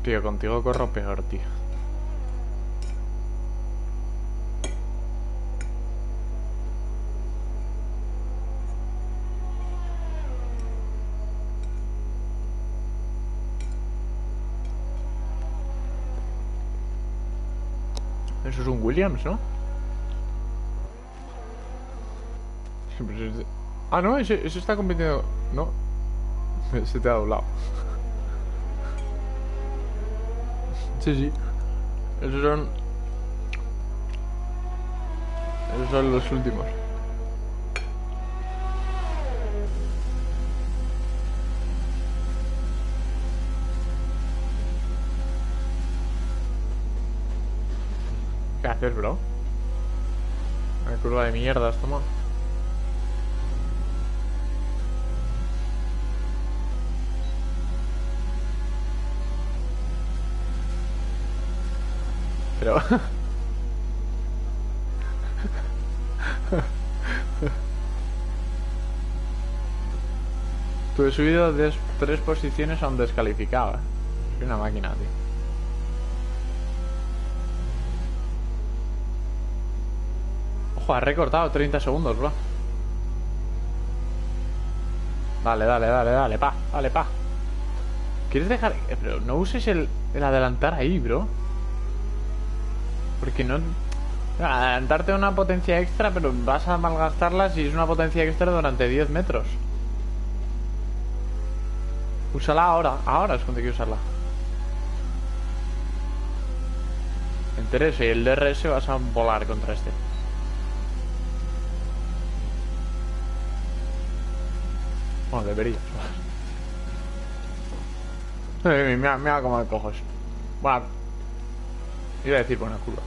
Tío, contigo corro peor, tío. Eso es un Williams, ¿no? Ah, no, ese está compitiendo. No, se te ha doblado. Sí, sí. Esos son. Esos son los últimos. ¿Qué haces, bro? Una curva de mierdas, toma. Pero... Tú he subido 3 posiciones a un descalificado, ¿eh? Soy una máquina, tío. Ojo, has recortado 30 segundos, bro. Dale, dale, dale, dale, pa. Dale, pa. ¿Quieres dejar...? Pero no uses el adelantar ahí, bro. Porque no... Adelantarte una potencia extra, pero vas a malgastarla si es una potencia extra durante 10 metros. Úsala ahora. Ahora es cuando hay que usarla. Entre ese y el DRS vas a volar contra este. Bueno, deberías. Mira cómo me coges. Bueno, iba a decir buena curva.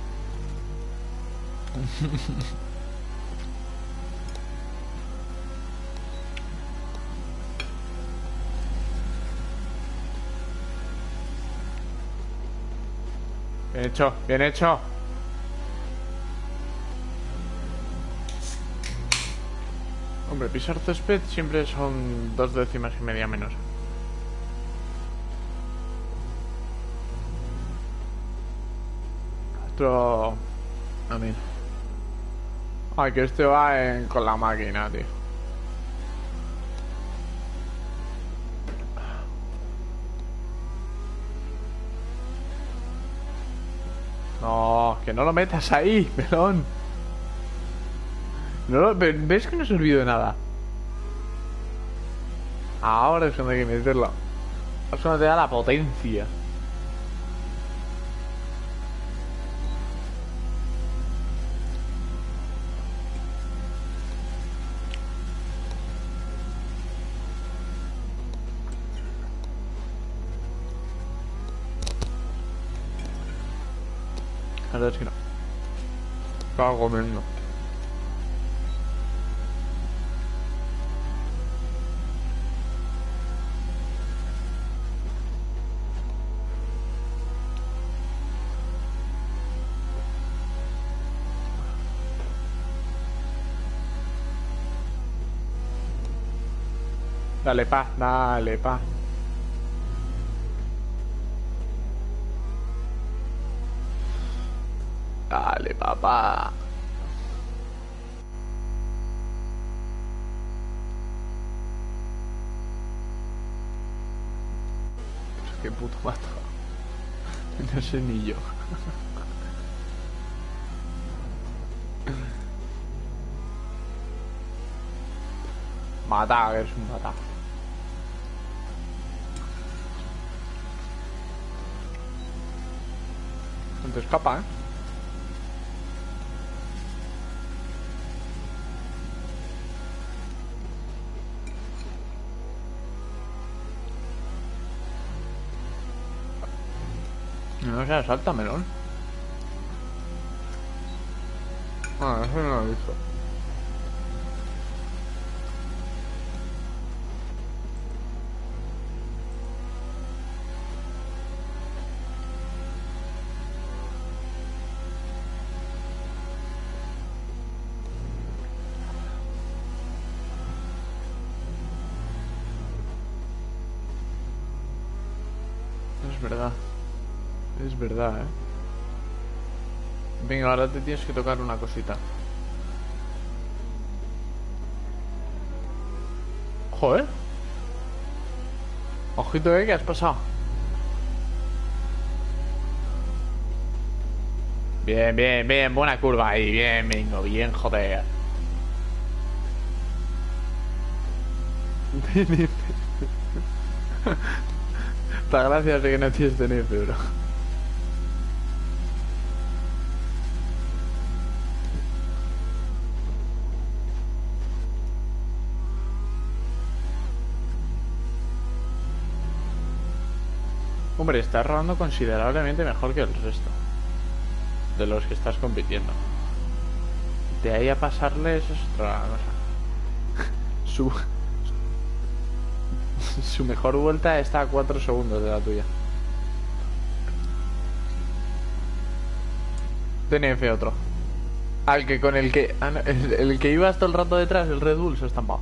Bien hecho, bien hecho. Hombre, pisar césped siempre son 2 décimas y media menos. Esto... A mí. Ay, que este va con la máquina, tío. No, que no lo metas ahí, pelón. ¿Ves que no se olvidó de nada? Ahora es cuando hay que meterlo. Es cuando te da la potencia. La verdad es que no. Estaba comiendo. Dale, pa, dale, pa. Dale, papá. Qué puto mato. No sé ni yo. Mata, que eres un mata. No te escapa, ¿eh? No se salta, melón. Ah, eso no lo he visto. Es verdad. Es verdad, ¿eh? Venga, ahora te tienes que tocar una cosita. Joder. Ojito, ¿qué has pasado? Bien, bien, bien. Buena curva ahí. Bien, Mingo. Bien, joder. Muchas gracias de que no tienes Tenerife, bro. Hombre, estás rodando considerablemente mejor que el resto de los que estás compitiendo. De ahí a pasarles es otra cosa. Su, su mejor vuelta está a 4 segundos de la tuya. DNF otro. Al que con el que... Ah, no, el que iba todo el rato detrás, el Red Bull, se ha estampado.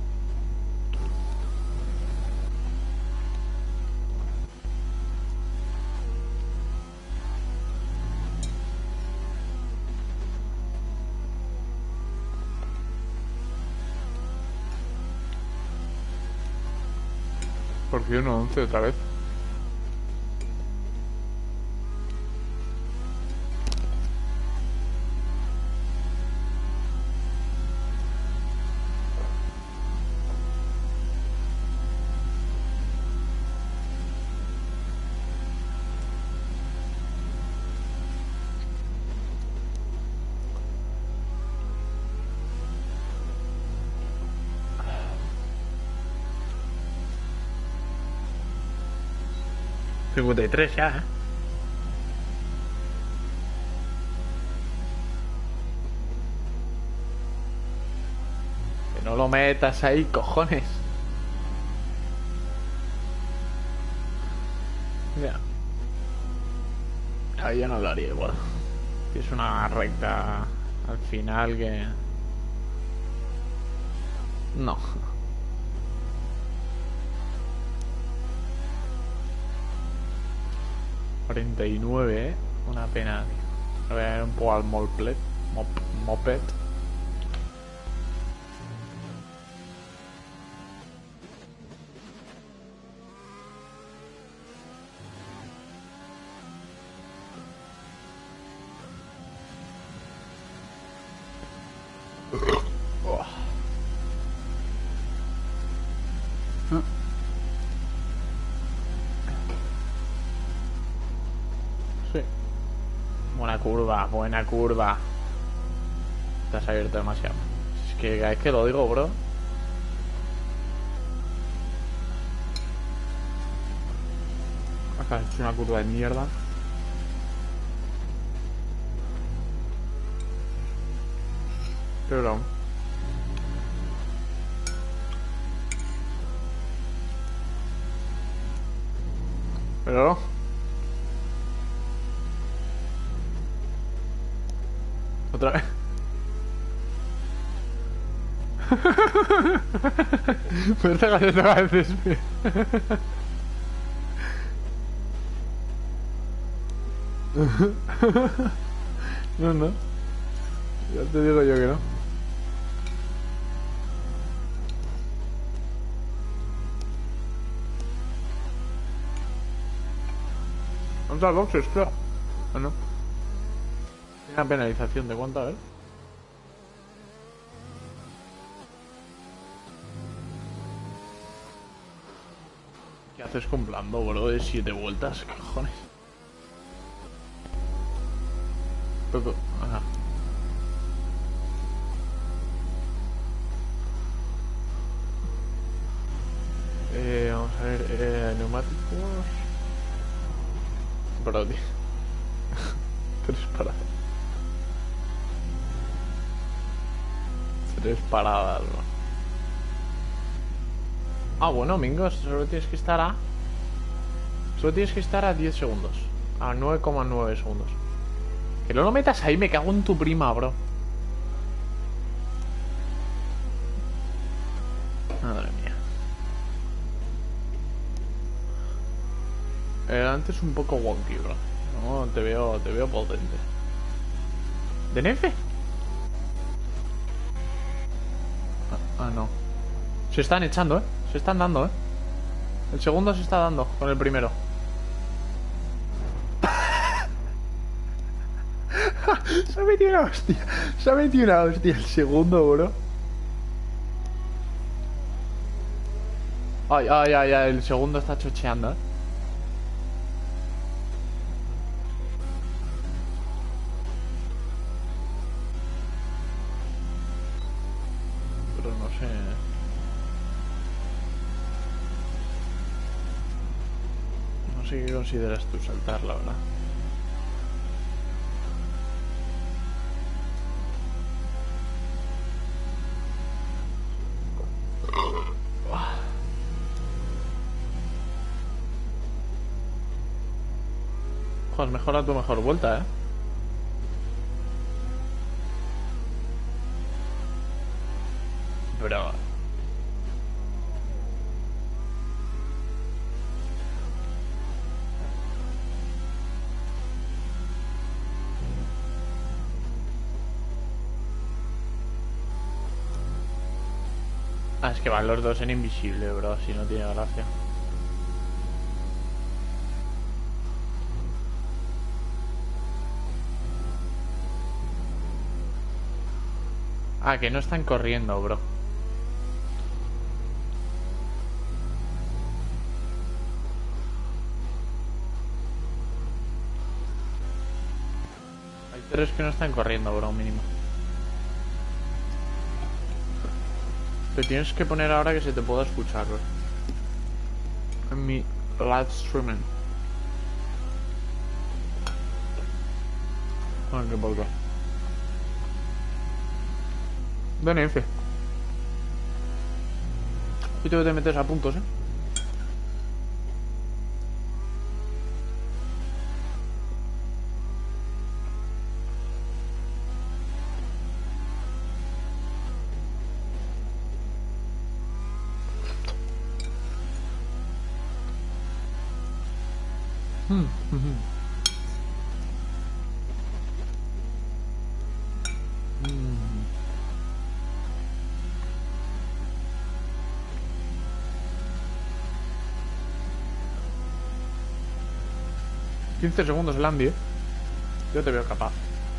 ¿Por qué 1-11 otra vez? ...53 ya, ¿eh? Que no lo metas ahí, cojones. Ya. Ahí yo no lo haría igual. Es una recta al final que... No. ...49, ¿eh? Una pena, tío. Voy a ver un poco al moped. Moped. Sí. Buena curva, buena curva. Te has abierto demasiado. Es que cada vez que lo digo, bro. Acá has hecho una curva de mierda. Pero... Pero... Otra vez. Me está cayendo a veces. No, no. Ya te digo yo que no. Vamos al boxes, creo. ¿O no? Una penalización de cuánto, a ver. ¿Qué haces comprando, bro? De 7 vueltas, ¿qué cojones? Toco. Ajá. Vamos a ver, neumáticos. Bro, tío. 3 paradas. 3 paradas, bro. Ah, bueno, Mingos, solo tienes que estar a... Solo tienes que estar a 10 segundos. A 9,9 segundos. Que no lo metas ahí, me cago en tu prima, bro. Madre mía. El delante es un poco wonky, bro. No, te veo potente. ¿De Nefe? No. Se están echando, ¿eh? Se están dando, ¿eh? El segundo se está dando con el primero. Se ha metido una hostia. Se ha metido una hostia el segundo, bro. Ay, ay, ay, ay. El segundo está chocheando, ¿eh? Pero no sé. No sé qué consideras tú saltar, la verdad. Joder, mejora tu mejor vuelta, ¿eh? Pero... Ah, es que van los dos en invisible, bro. Si no tiene gracia. Ah, que no están corriendo, bro. Hay tres que no están corriendo, bro, mínimo. Te tienes que poner ahora que se te pueda escuchar, bro. En mi live streaming. Ah, qué poco. DNF. Y te metes a puntos, ¿eh? Mm. 15 segundos el Andy, ¿eh? Yo te veo capaz.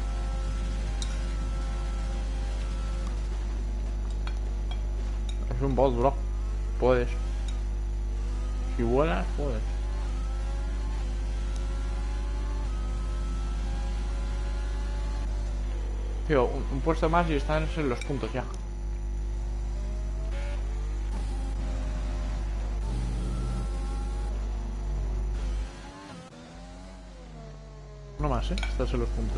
Es un bot, bro. Puedes. Si vuelas, puedes. Tío, un puesto más y están en los puntos ya. No más, estás en los puntos.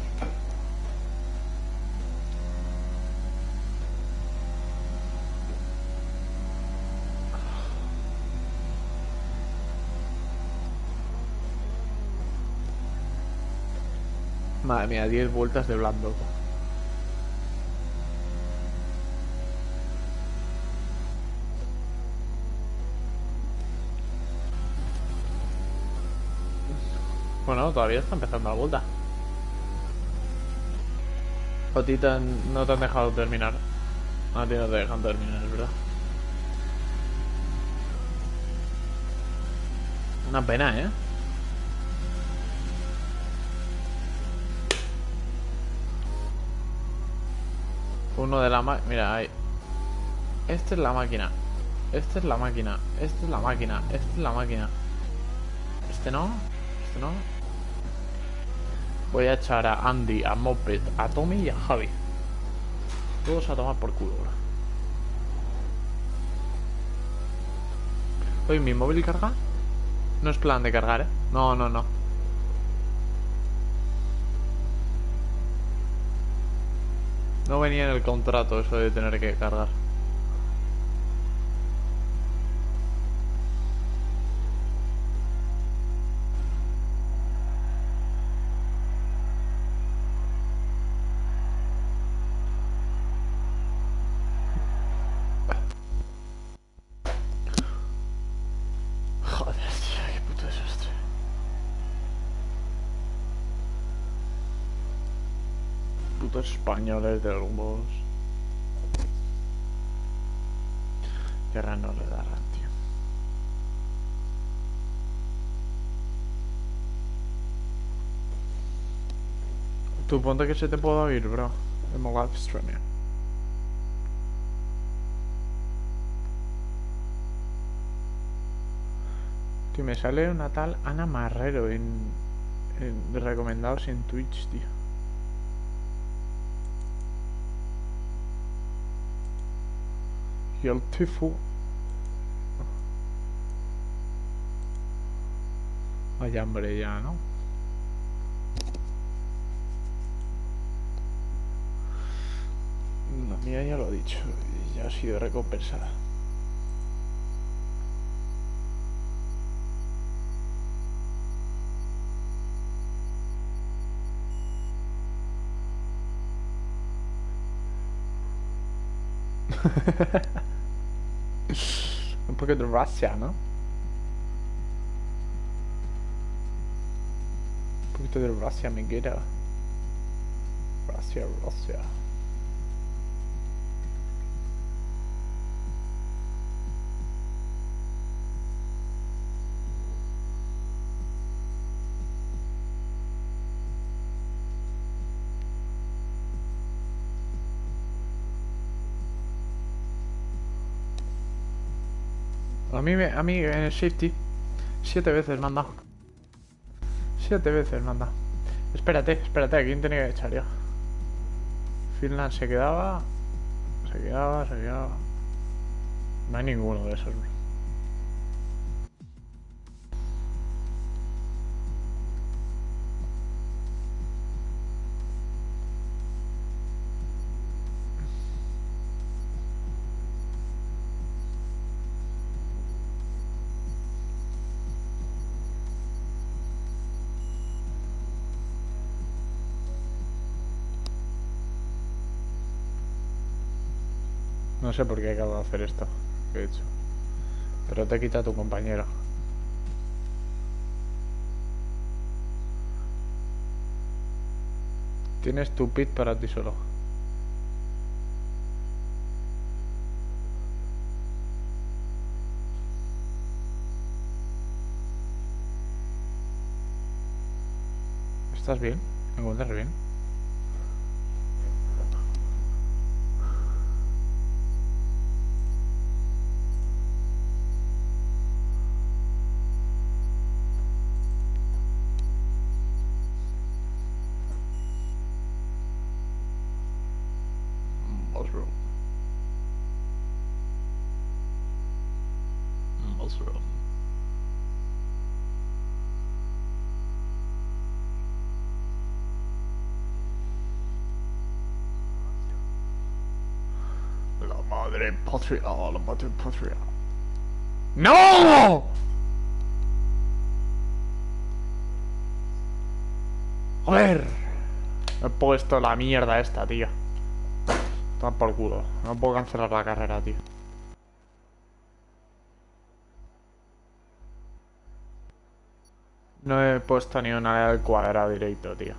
Madre mía, 10 vueltas de Black Dog. Bueno, todavía está empezando la vuelta. O a ti no te han dejado terminar. A ti no te dejan terminar, es verdad. Una pena, ¿eh? Uno de la máquina. Mira, ahí. Esta es la máquina. Esta es la máquina. Esta es la máquina. Esta es la máquina. Este no. Este no. Voy a echar a Andy, a Moped, a Tommy y a Javi. Todos a tomar por culo, bro. Oye, ¿mi móvil carga? No es plan de cargar, ¿eh? No, no, no. No venía en el contrato eso de tener que cargar. Joder, tío, qué puto desastre. Los españoles del bus. Guerra no le darán, tío. Tú ponte que se te pueda oír, bro. En mi live stream. Tío, me sale una tal Ana Marrero en recomendados en Twitch, tío. Y el Tifu. Hay hambre ya, ¿no? La mía ya lo he dicho, ya ha sido recompensada. Un poco de Rusia, ¿no? Un poquito de Rusia, me queda. Rusia, Rusia. A mí en el safety 7 veces me han dado. 7 veces me han dado. Espérate, espérate, ¿a quién tenía que echar yo? Finland se quedaba. Se quedaba. No hay ninguno de esos. No sé por qué acabo de hacer esto que he hecho. Pero te quita tu compañero. Tienes tu pit para ti solo. ¿Estás bien? ¿Me encuentras bien? Mushroom. Mushroom. La madre patria, la madre patria. ¡No! Joder. Me he puesto la mierda esta, tío. Toma por culo. No puedo cancelar la carrera, tío. No he puesto ni una del cuadrado directo, tío.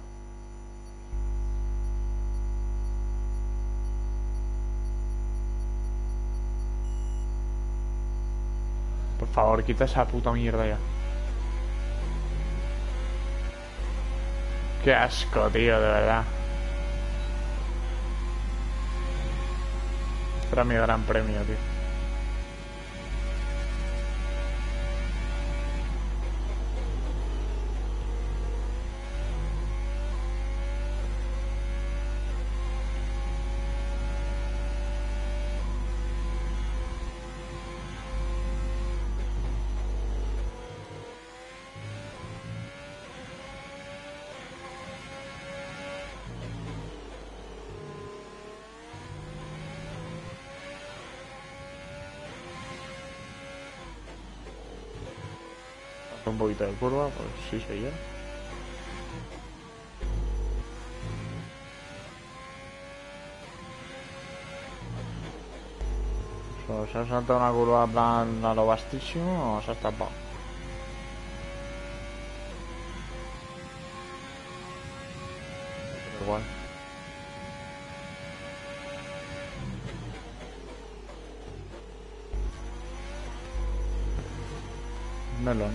Por favor, quita esa puta mierda ya. Qué asco, tío, de verdad. Este era mi gran premio, tío. Un poquito de curva, pues sí soy yo. O se ha saltado una curva en plan a lo bastísimo o se ha estampado. Igual. Melón.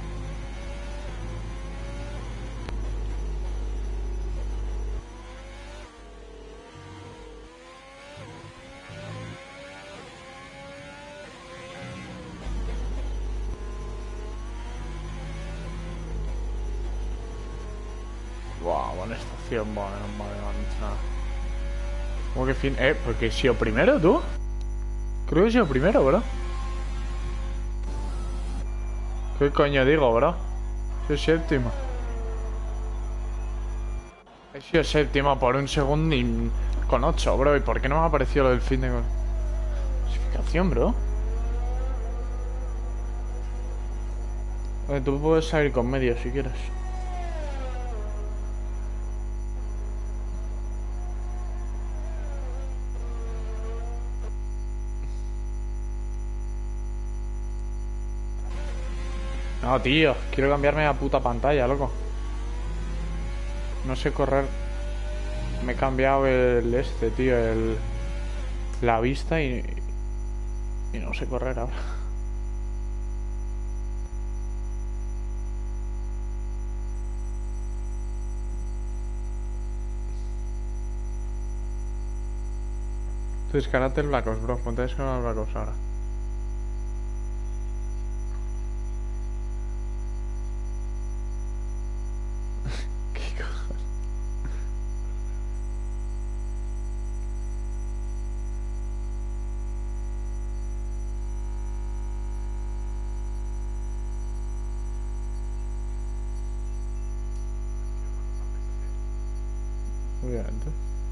Buah, buena estación, buah, menos mal, no han dicho nada. ¿Cómo que fin? Porque he sido primero, tú. Creo que he sido primero, bro. ¿Qué coño digo, bro? Soy séptimo. He sido séptimo por un segundo y con 8, bro. ¿Y por qué no me ha aparecido lo del fin de clasificación, bro? Tú puedes salir con medio si quieres. No, tío, quiero cambiarme la puta pantalla, loco. No sé correr. Me he cambiado tío, la vista y no sé correr ahora. Tú descarate el Black Ops, bro. Ponte a descargar el Black Ops ahora. ¿Qué cojones? Obviamente.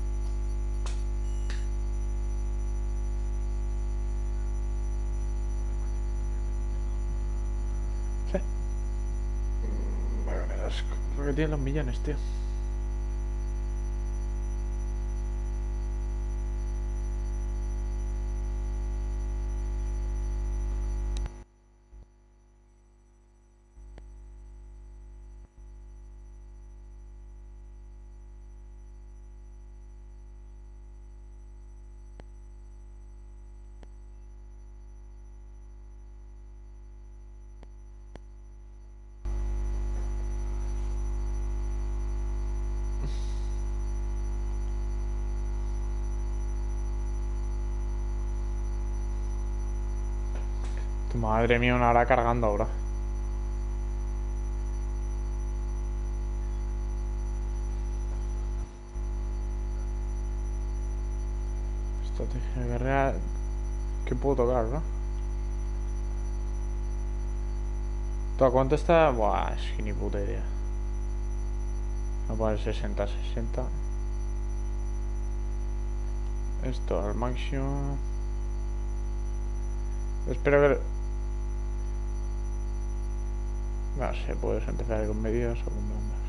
Sí. Vaya, me das asco. Porque tienen los millones, tío. Tu madre mía, una hora cargando, bro. Estrategia de guerrera. ¿Qué puedo tocar, bro? ¿Tú a cuánto está? Buah, es que ni puta idea. Voy a poner 60, 60. Esto al máximo. Espero que... No sé, puedes empezar con medios o con blandas.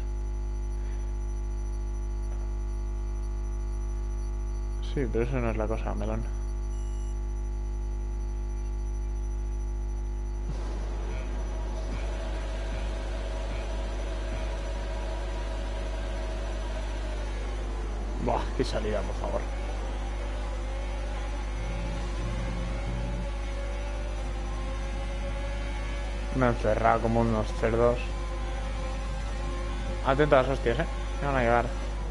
Sí, pero eso no es la cosa, melón. Buah, qué salida, por favor. Me he encerrado como unos cerdos. Atento a las hostias, me van a llegar.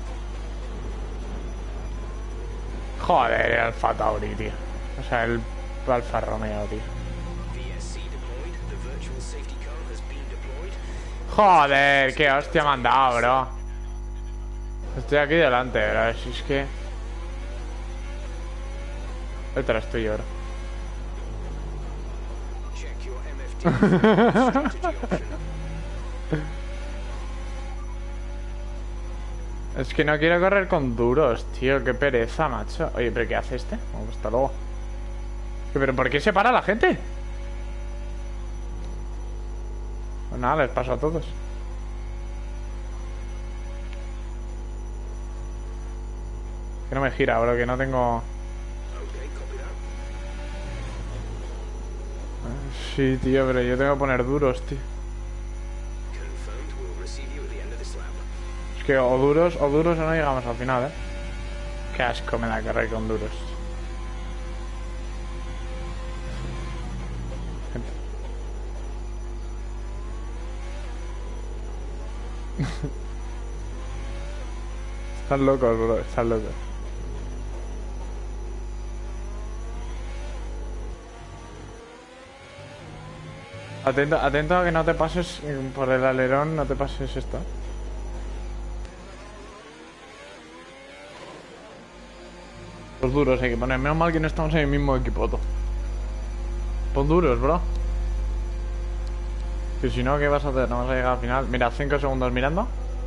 Joder, el Alfa Tauri, tío. O sea, el Alfa Romeo, tío. Joder, qué hostia me han dado, bro. Estoy aquí delante, bro. Si es que... Detrás tuyo, bro. Es que no quiero correr con duros, tío. Qué pereza, macho. Oye, ¿pero qué hace este? Vamos, hasta luego. ¿Pero por qué se para la gente? Pues nada, les paso a todos. Que no me gira, bro, que no tengo... Sí, tío, pero yo tengo que poner duros, tío. Es que o duros o no llegamos al final, Qué asco me da correr con duros. Están locos, bro, están locos. Atento, atento a que no te pases por el alerón, no te pases esto. Los duros hay que poner. Menos mal que no estamos en el mismo equipo, todo. Pon duros, bro. Que si no, ¿qué vas a hacer? No vas a llegar al final. Mira, 5 segundos mirando.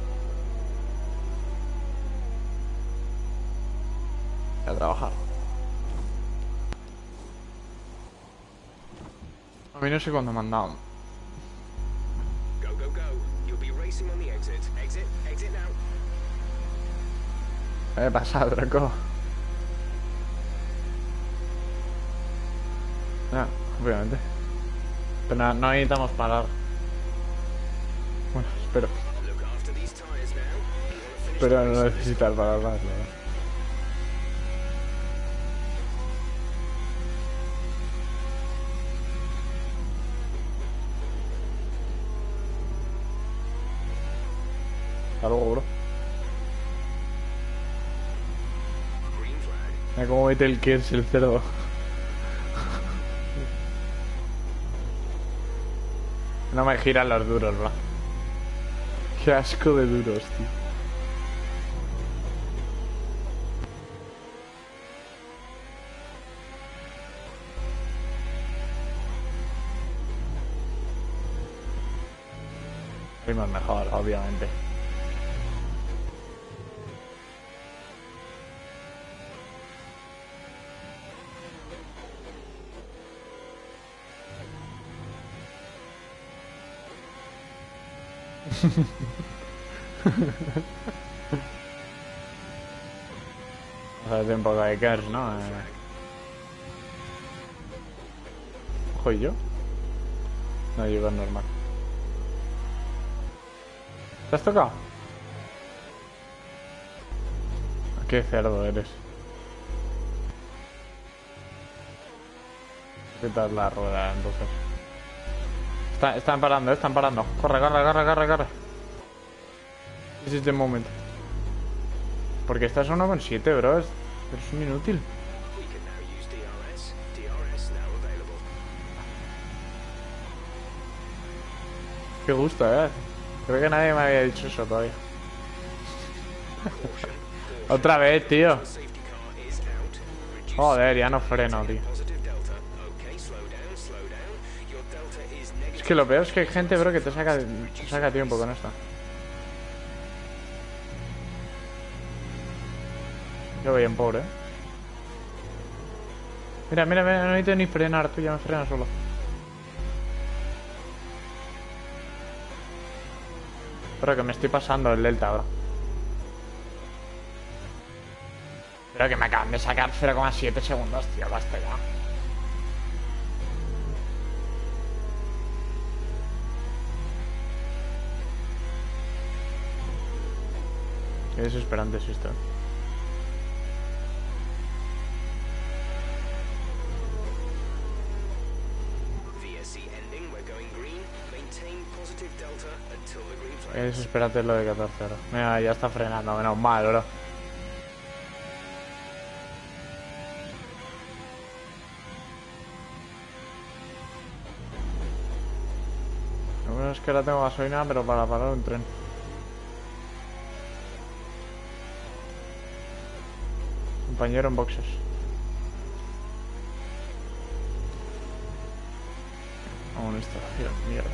A trabajar. A mí no sé cuándo me han dado. ¿Qué pasa, tronco? Ya, obviamente. Pero no necesitamos parar. Bueno, espero. Pero no necesitas parar más, ¿no? Hasta luego, bro. Mira cómo mete el que es el cerdo. No me giran los duros, bro. Qué asco de duros, tío. Ritmos mejor, obviamente. Hace un poco de curse, ¿no? ¿Ojo y yo? No, yo es normal. ¿Te has tocado? Qué cerdo eres. Quitas la rueda, entonces. Están parando, están parando. Corre, corre, corre, corre, corre. This is the moment. Porque estás a 1,7, bro. Eres un inútil. Qué gusto, Creo que nadie me había dicho eso todavía. Otra vez, tío. Joder, ya no freno, tío. Es que lo peor es que hay gente, bro, que te saca tiempo con esto. Yo voy en pobre, Mira, mira, mira, no necesito ni frenar, tú ya me frenas solo. Pero que me estoy pasando el delta ahora. Pero que me acaban de sacar 0,7 segundos, tío, basta ya. Qué desesperante es esto. Qué desesperante lo de 14 horas. Mira, ya está frenando, menos mal, bro. Lo bueno es que ahora tengo gasolina, pero para parar un tren. Compañero en boxes. Aún está, mierda.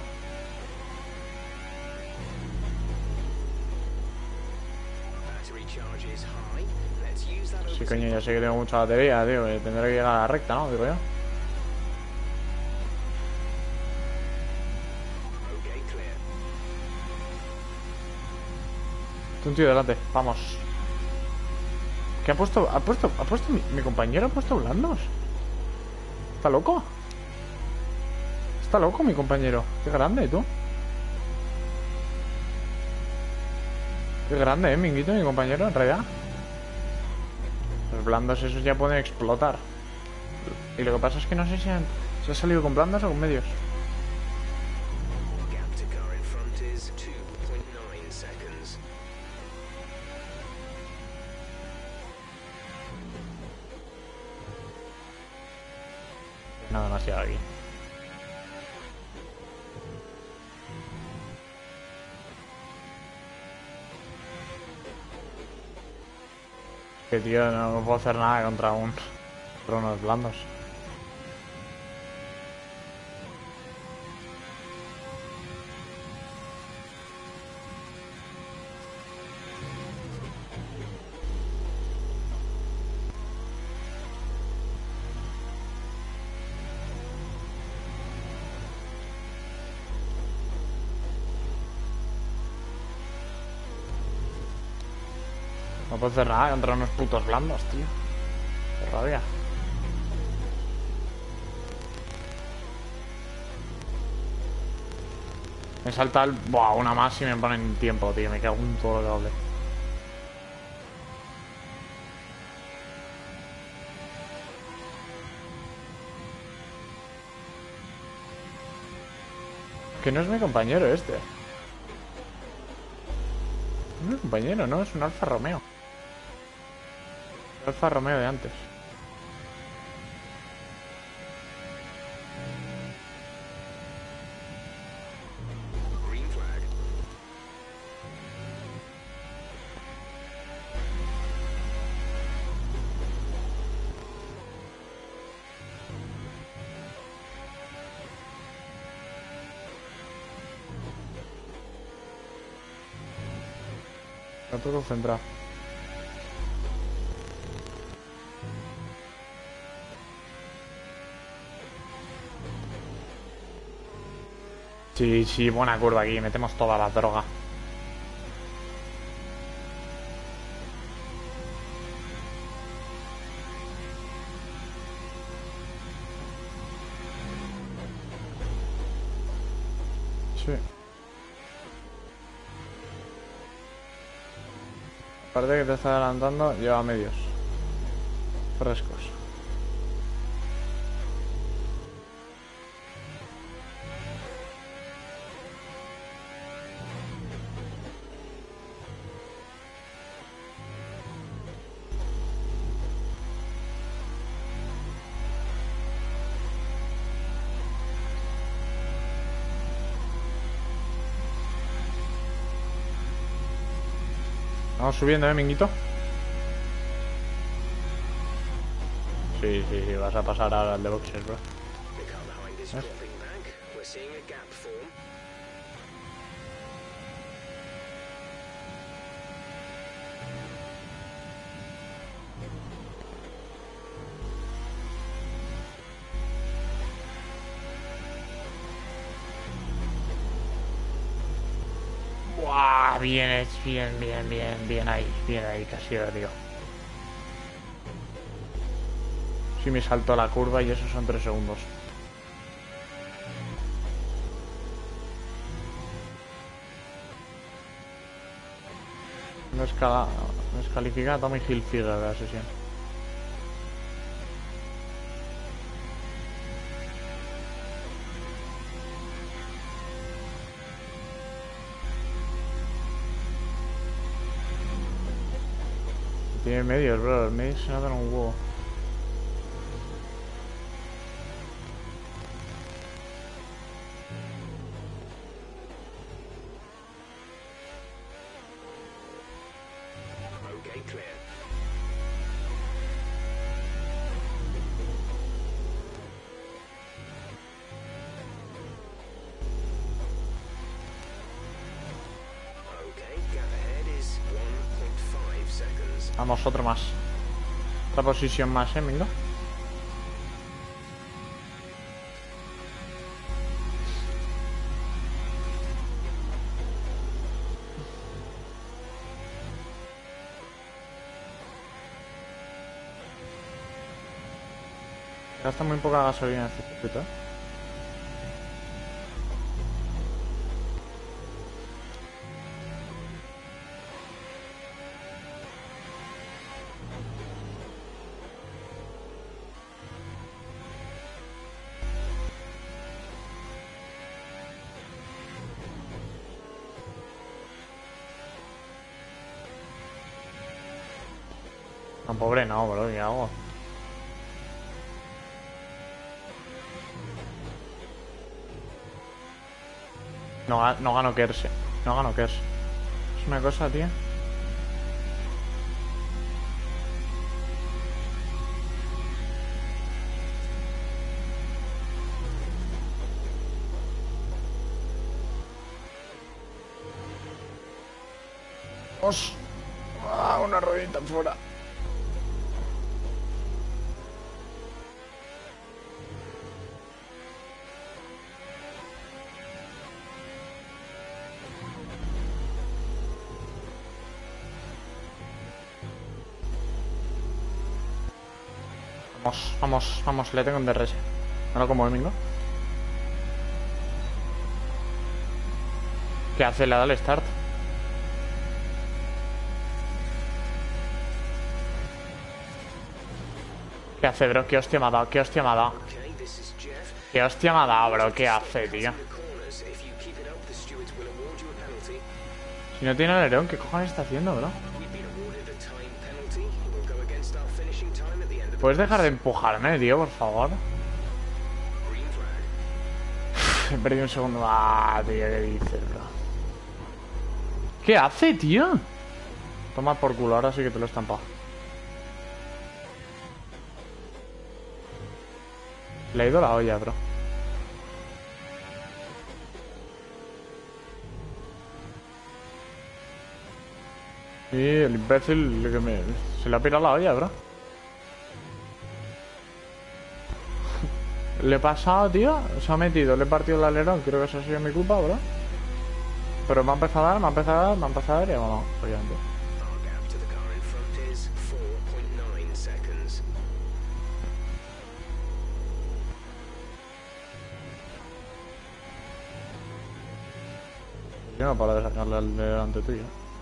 Sí, coño, ya sé que tengo mucha batería, tío. Tendré que llegar a la recta, ¿no? Digo yo. Un tío delante, vamos. ¿Qué ha puesto? Mi compañero ha puesto blandos. ¿Está loco? Está loco mi compañero. Qué grande, tú. Qué grande, minguito, mi compañero, en realidad. Los blandos esos ya pueden explotar. Y lo que pasa es que no sé si se ha salido con blandos o con medios. No demasiado aquí. Que tío, no puedo hacer nada contra unos blandos. No puedo hacer nada contra unos putos blandos, tío. Qué rabia. Me salta el... Buah, una más y me ponen tiempo, tío. Me cago en todo lo que hable. Que no es mi compañero este. No es mi compañero, no, es un Alfa Romeo. El Alfa Romeo de antes. No puedo concentrar. Sí, sí, buena curva aquí. Metemos toda la droga. Sí. Aparte que te está adelantando, lleva medios. Frescos. Vamos subiendo, minguito. Sí, sí, sí, vas a pasar ahora al de boxes, bro. ¿Ves? Buah, bien, bien ahí, casi lo tío. Sí me saltó la curva y eso son 3 segundos. Descalifica a Tommy Hilfiger de la sesión. Tiene medios, bro. Los medios se notan un huevo. Vamos, otro más. Otra posición más, mira. Gasta muy poca gasolina este circuito, Tan pobre no, bro, ¿qué hago? No gano Kers. No gano Kers. Es una cosa, tío. Vamos. Ah, una ruedita fuera. Vamos, le tengo un DRS. No lo como domingo. ¿Qué hace? Le da el start. ¿Qué hace, bro? ¿Qué hostia me ha dado? ¿Qué hostia me ha dado? ¿Qué hostia me ha dado, bro? ¿Qué hace, tío? Si no tiene alerón, ¿qué cojones está haciendo, bro? ¿Puedes dejar de empujarme, tío, por favor? He perdido un segundo. Ah, tío, ¿qué dices, bro? ¿Qué hace, tío? Toma por culo, ahora sí que te lo he estampado. Le ha ido la olla, bro. Y el imbécil que se le ha pirado la olla, bro. Le he pasado, tío. Se ha metido, le he partido el alerón. Creo que eso ha sido mi culpa, bro. Pero me ha empezado a dar, y vamos, obviamente. Yo no paro de sacarle al delante tuyo.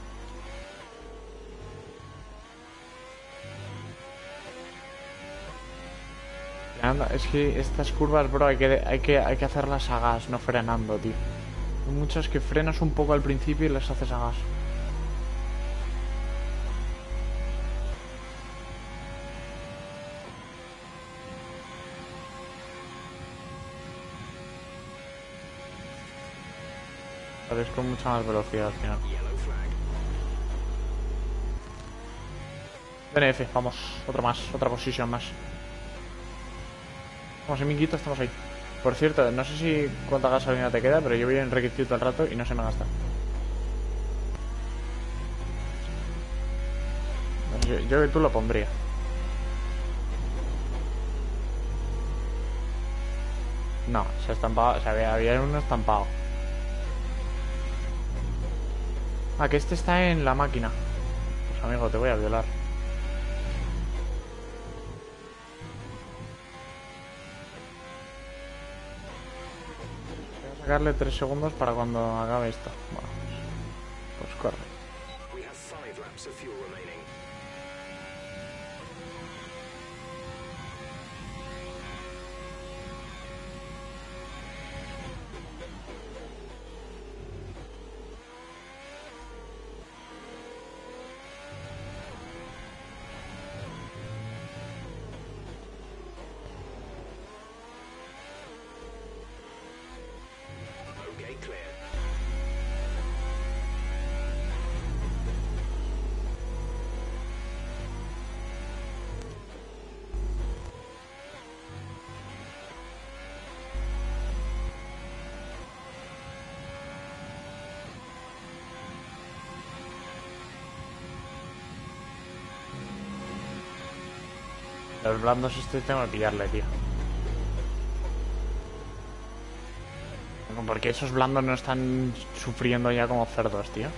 Anda, es que estas curvas, bro, hay que hacerlas a gas, no frenando, tío. Hay muchas que frenas un poco al principio y las haces a gas. Sabes, con mucha más velocidad al final. DNF, vamos, otro más, otra posición más. Vamos, en Minguito, estamos ahí. Por cierto, no sé si cuánta gasolina te queda, pero yo voy enriquecido todo el rato y no se me gasta. Yo que tú lo pondría. No, se ha estampado, o sea, había uno estampado. Ah, que este está en la máquina. Pues amigo, te voy a violar. Voy a sacarle 3 segundos para cuando acabe esto. Bueno, pues corre. Los blandos estos tengo que pillarle, tío. Porque esos blandos no están sufriendo ya como cerdos, tío.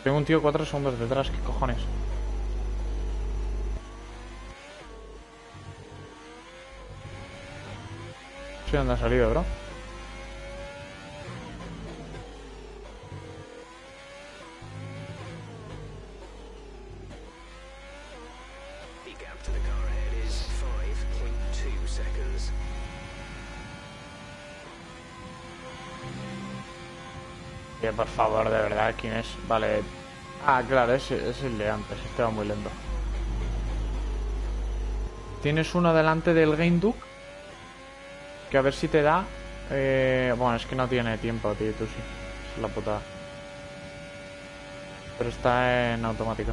Tengo un tío 4 segundos detrás, ¿qué cojones? No sé dónde ha salido, bro. Por favor, de verdad, ¿quién es? Vale. Ah, claro, es el de antes. Este va muy lento. Tienes uno delante del Game Duke. Que a ver si te da. Bueno, es que no tiene tiempo, tío. Tú sí. Es la putada. Pero está en automático.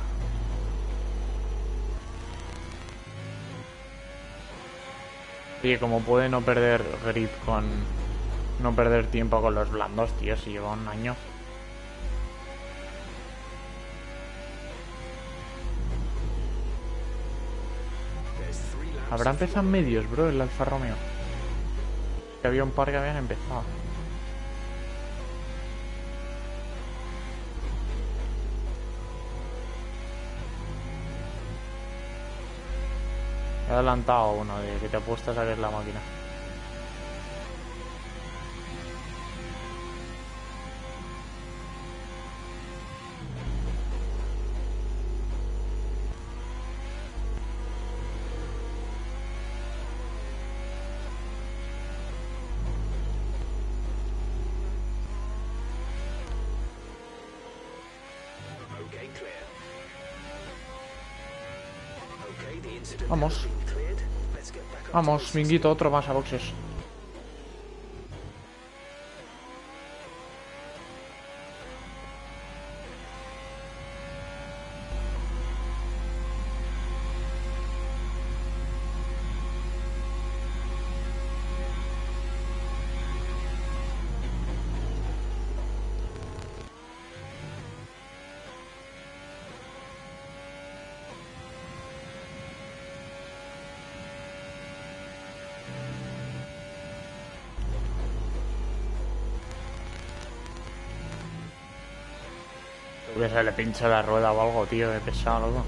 Oye, como puede no perder grip con... No perder tiempo con los blandos, tío, si lleva un año. Habrá empezado en medios, bro, el Alfa Romeo. Que había un par que habían empezado. He adelantado uno de que te apuestas a que es la máquina. Vamos. Vamos, Minguito, otro más a boxes. Que se le pinche la rueda o algo, tío, de pesado, loco.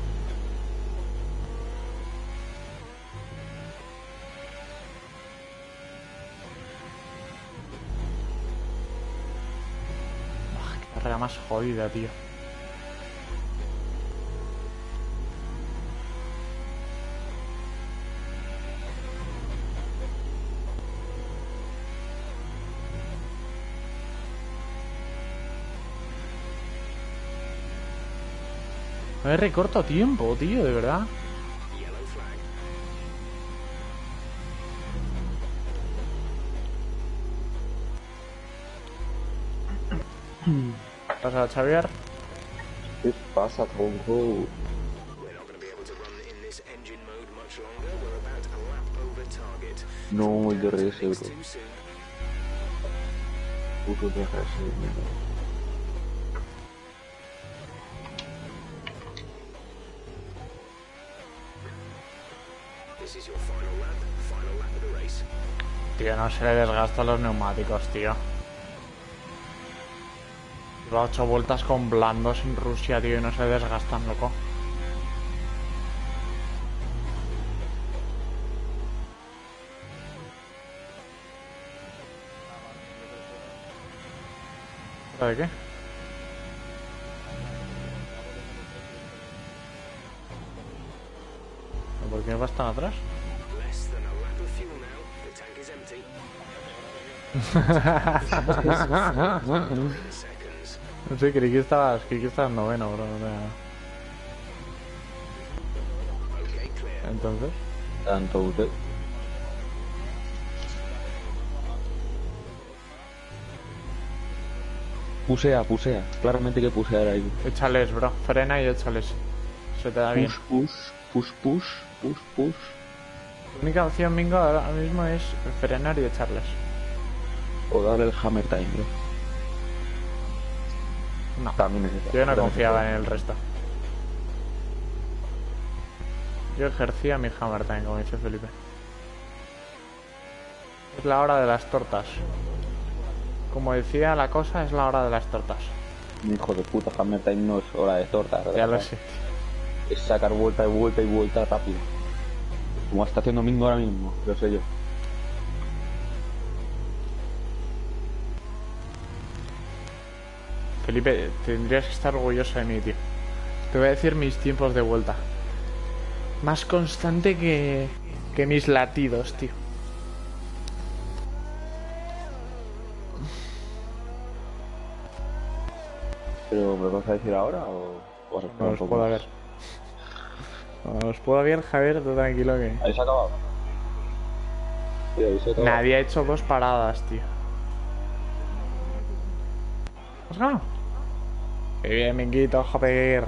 Qué carrera más jodida, tío. Me recorto tiempo, tío, de verdad. ¿Pasa, Xavier? ¿Qué pasa, tronco? No, el DRS, bro. Puto DRS, mierda. Tío, no se le desgastan los neumáticos, tío. Lleva 8 vueltas con blandos en Rusia, tío, y no se desgastan, loco. ¿De qué? ¿Por qué vas tan atrás? No sé, creí que estabas noveno, bro. O sea... Entonces. Tanto usted. Pusea. Claramente que pusear ahí. Échales, bro. Frena y échales. Se te da bien. Push. La única opción, Mingo, ahora mismo es frenar y echarles. O darle el hammer time, bro. No. También es Yo no confiaba en el resto. Yo ejercía mi hammer time, como dice Felipe. Es la hora de las tortas. Como decía la cosa, es la hora de las tortas. Hijo de puta, Hammer Time no es hora de torta, ¿verdad? Ya lo sé. Es sacar vuelta y vuelta y vuelta rápido. Como está haciendo Mingo ahora mismo, lo sé yo. Felipe, tendrías que estar orgulloso de mí, tío. Te voy a decir mis tiempos de vuelta. Más constante que mis latidos, tío. ¿Pero me lo vas a decir ahora o vas a esperar No un los poco puedo más? ver. No los puedo ver, Javier, tú tranquilo que... ¿Habéis acabado? Sí, habéis acabado. Nadie ha hecho 2 paradas, tío. ¿Has ganado? Qué bien, Minguito, joder.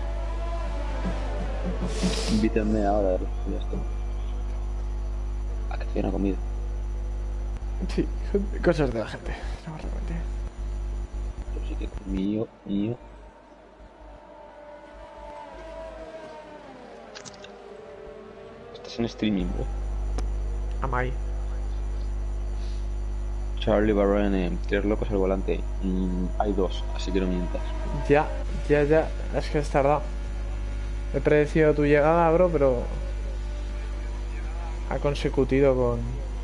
Invítenme ahora, ya está. A que estoy una comida. Sí, cosas de la gente. No, realmente. Yo sí que mío. Estás en streaming, bro. Amai. Charlie Barron, 3 locos al volante. Hay 2, así que no mientas. Ya. Es que has tardado. He predecido tu llegada, bro, pero... Ha consecutido con...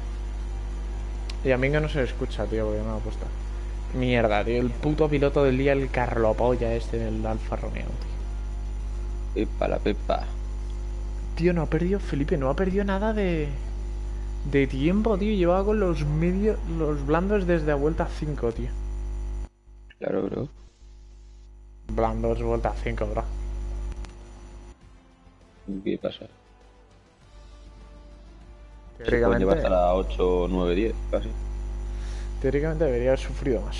Y a mí que no se le escucha, tío, porque no me ha puesto. Mierda, tío, el puto piloto del día, el Carlopolla este del Alfa Romeo, tío. Pepa la pepa. Tío, no ha perdido, Felipe, no ha perdido nada de tiempo, tío. Llevaba con los medios, los blandos desde a vuelta 5, tío. Claro, bro. Blandos, vuelta 5, bro. ¿Qué pasa? Se puede Teóricamente, llevar hasta la 8, 9, 10, casi. teóricamente debería haber sufrido más.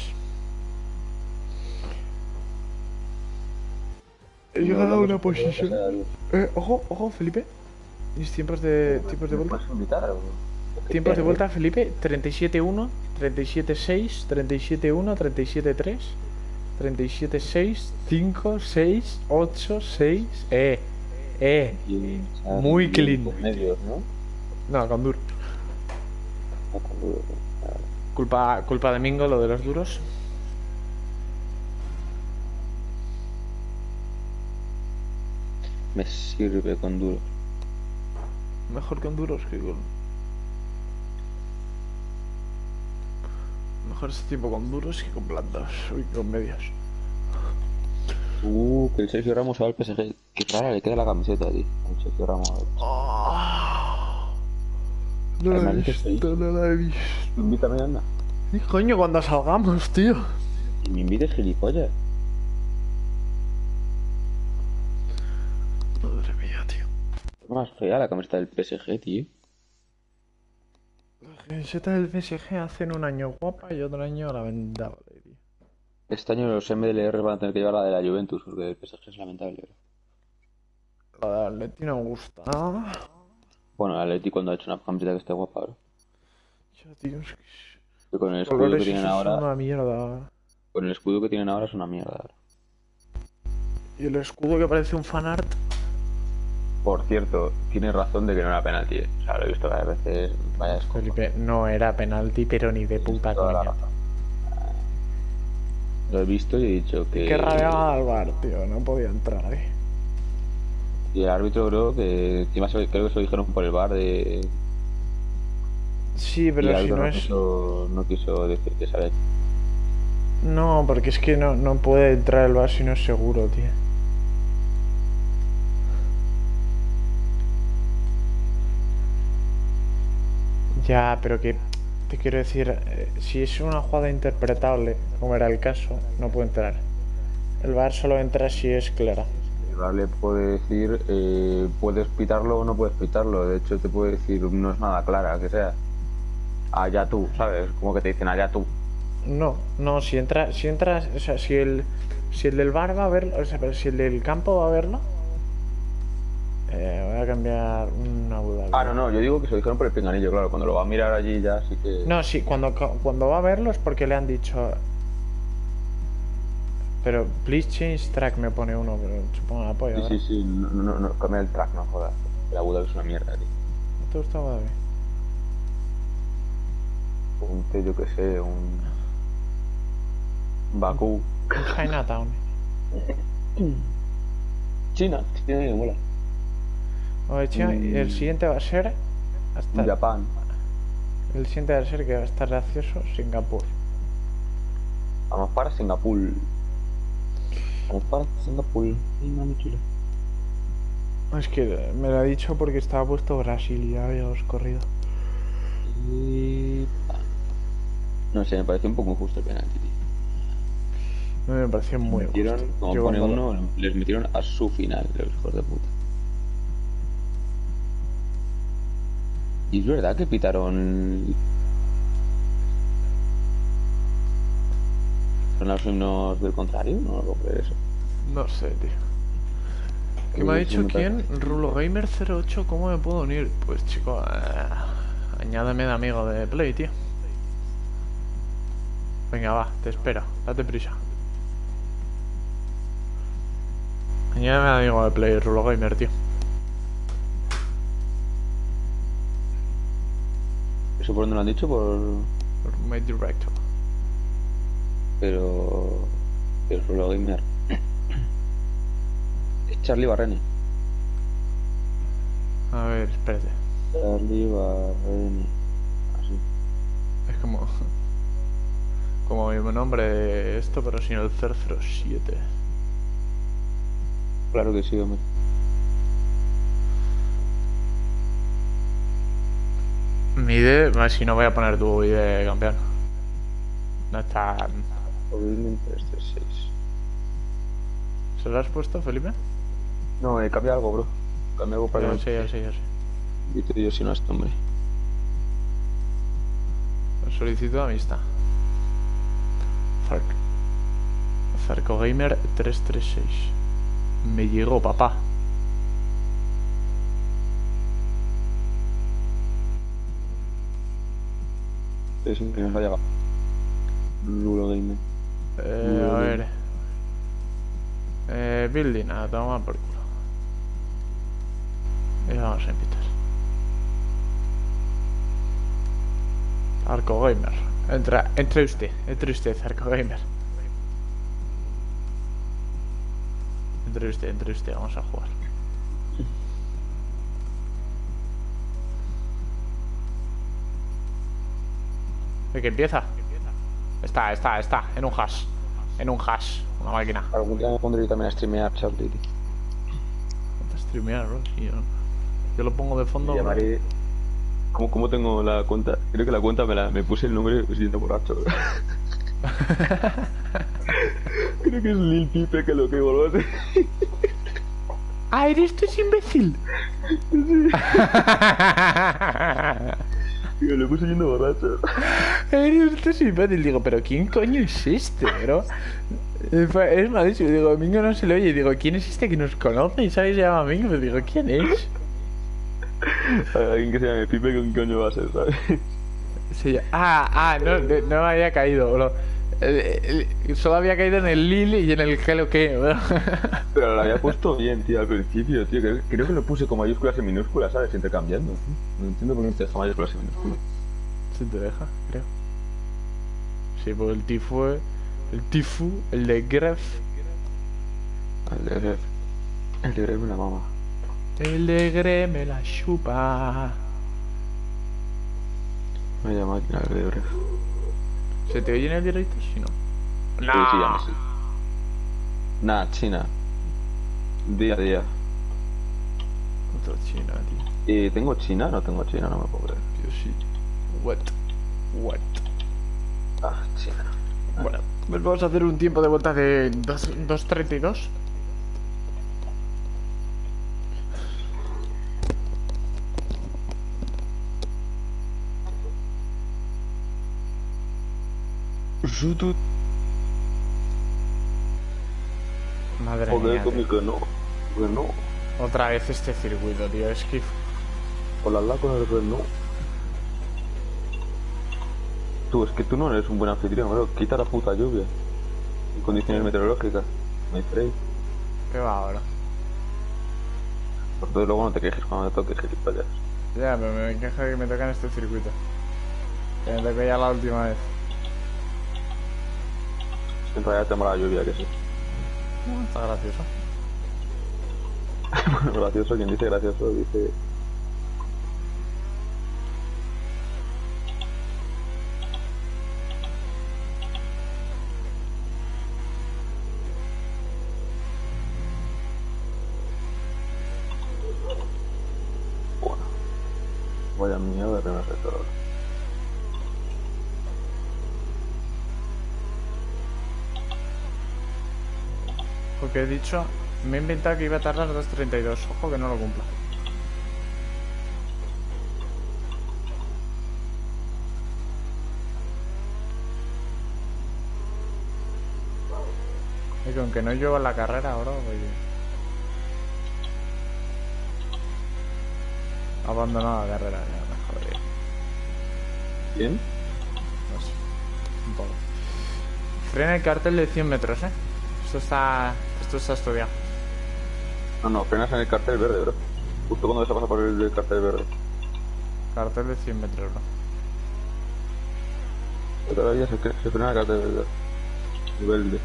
He llegado a una posición. Ojo, Felipe. Mis tiempos de ¿Me vuelta. puedes invitar? Tiempos de vuelta, Felipe. 37-1, 37-6, 37-1, 37-3, 37-6, 5, 6, 8, 6. Muy clean. Medios, ¿no? No, con duro. Culpa de Mingo, lo de los duros. Me sirve con duro. Mejor con duros que con... Mejor ese tiempo con duros que con blandos. Uy, con medios. Que el Sergio Ramos va al PSG. Qué rara le queda la camiseta, tío. El Sergio Ramos. No la he Hermanito, sí. visto, no la he visto. Invítame, anda. Y coño, cuando salgamos, tío. Y me invites, gilipollas. Madre mía, tío. Es más fea la camiseta del PSG, tío. La camiseta del PSG hace un año guapa y otro año lamentable, tío. Este año los MDLR van a tener que llevar la de la Juventus, porque el PSG es lamentable, bro. La de Atleti no me gusta. Bueno, el Atleti cuando ha hecho una camiseta que esté guapa, bro. Ya, tío, es Que con el que... escudo que Colores tienen esos ahora. son una mierda. Con el escudo que tienen ahora es una mierda, bro. Y el escudo que parece un fanart. Por cierto, tienes razón de que no era penalti, eh. O sea, lo he visto varias veces. Vaya escoba. Felipe, no era penalti, pero ni de puta Toda la coña. razón. Lo he visto y he dicho que... Qué rabia al bar, tío, no podía entrar ahí. Y el árbitro, bro, que encima creo que se lo dijeron por el bar de... Sí, Y pero el si árbitro no no es... quiso decir que sabe. No, porque es que no puede entrar el bar si no es seguro, tío. Ya, pero que... Te quiero decir, si es una jugada interpretable, como era el caso, no puede entrar. El bar solo entra si es clara. El bar le puede decir, puedes pitarlo o no puedes pitarlo. De hecho, te puede decir, no es nada clara, que sea. Allá tú, ¿sabes? Como que te dicen allá tú. No, si entras, o sea, si el del bar va a verlo, o sea, pero si el del campo va a verlo, voy a cambiar una duda. Ah, no, yo digo que se lo dijeron por el pinganillo, claro. Cuando lo va a mirar allí ya sí que... No, sí, cuando va a verlo es porque le han dicho. Pero please change track me pone uno, pero supongo la polla. Sí, no, cambia el track, no jodas. El Abu Dhabi es una mierda, tío. ¿No te gusta Abu Dhabi? Yo que sé, Bakú. En Chinatown. China, China me mola. Oye, China, y el siguiente va a ser... Hasta... Japón. El siguiente va a ser, que va a estar gracioso, Singapur. Vamos para Singapur. Vamos para Singapur. Ay, mami chula. Es que me lo ha dicho porque estaba puesto Brasil y ya habíamos corrido. No sé, me parece un poco injusto el penalti, tío. No me pareció muy Metieron, justo. como Yo pone cuando uno, les metieron a su final, los hijos de puta. Y es verdad que pitaron. ¿Son los himnos del contrario? No lo puedo creer eso. No sé, tío. ¿Qué me ha dicho quién? RuloGamer08, ¿cómo me puedo unir? Pues chico, añádeme de amigo de Play, tío. Venga, va, te espero, date prisa. Añádeme de amigo de Play, RuloGamer, tío. ¿Eso por dónde lo han dicho? Por My Director. Pero solo gamer. Es Charlie Barreni. A ver, espérate. Charlie Barreni. Así. Es como... Como mi nombre de esto, pero sin el 007. Claro que sí, hombre. Mi ID, si no voy a poner tu ID, campeón. No está... Gaming 336. ¿Se lo has puesto, Felipe? No, cambia algo, bro. Cambia algo para Ya sé, ya sé, ya sé. Y te digo si no esto, hombre. Solicito amistad. Zarcogamer 336. Me llegó, papá. Es que nos ha llegado. Lulo Gamer. A ver. Building, a tomar por culo. Y vamos a invitar. Arcogamer. Entre usted, Arcogamer. Entre usted, vamos a jugar. ¿De qué empieza? Está, en un hash. En un hash, una máquina. Algún día me pondré yo también a streamear Charlie. ¿Cuánto streamear, bro? Sí, yo lo pongo de fondo. Llamaré... ¿Cómo tengo la cuenta? Creo que la cuenta me puse el nombre siendo borracho. Creo que es Lil Pipe que lo que voló. ¡Ah, eres tú, es imbécil! Tío, le puse yendo borracho. Eres tú, es imbécil. Digo, ¿pero quién coño es este, bro? Es malísimo. Digo, a Mingo no se le oye. Digo, ¿quién es este que nos conoce y sabe que se llama Mingo? Pero digo, ¿quién es? Alguien que se llame Pipe, ¿con qué coño va a ser, sabes? Sí, no me había caído, bro. Solo había caído en el Lil y en el Hello que, bro. Pero lo había puesto bien, tío, al principio, tío. Creo que lo puse con mayúsculas y minúsculas, ¿sabes? Intercambiando. No entiendo por qué no te deja mayúsculas y minúsculas. Sí te deja, creo. Sí, pues el Tifu, el de Gref. El de Gref me la mama. El de Gref me la chupa. Me llama máquina el de Gref. ¿Se te oye en el directo? Si no. Sí, ya me sé. Nah, China. Día a día. Otro China, tío. ¿Tengo China? No tengo China, no me puedo creer. Yo sí. What? Ah, China. Bueno, pues vamos a hacer un tiempo de vuelta de 2:32. Madre Joder, mía, conmigo que no. otra vez este circuito, tío. Es que... Hola, con el Renault. Tú, es que tú no eres un buen anfitrión, bro. Quita la puta lluvia. Y condiciones meteorológicas. My friend. ¿Qué va ahora? Entonces luego no te quejes cuando te toques, gilipollas. Ya, pero me queja que me toca en este circuito. Que me tocó ya la última vez. En realidad temo la lluvia, que sí. No, está gracioso. Bueno, gracioso, quien dice gracioso dice... Bueno, vaya miedo de primer sector. Porque he dicho, me he inventado que iba a tardar 2:32. Ojo que no lo cumpla. Y que aunque no llevo la carrera ahora, voy... Abandonado la carrera, ya me jodería. ¿Quién? No sé, un poco. Frena el cartel de 100 metros, ¿eh? Esto está estudiado. No, frenas en el cartel verde, bro. Justo cuando se pasa por el cartel verde. Cartel de 100 metros, bro. Todavía se frena el cartel verde. Verde.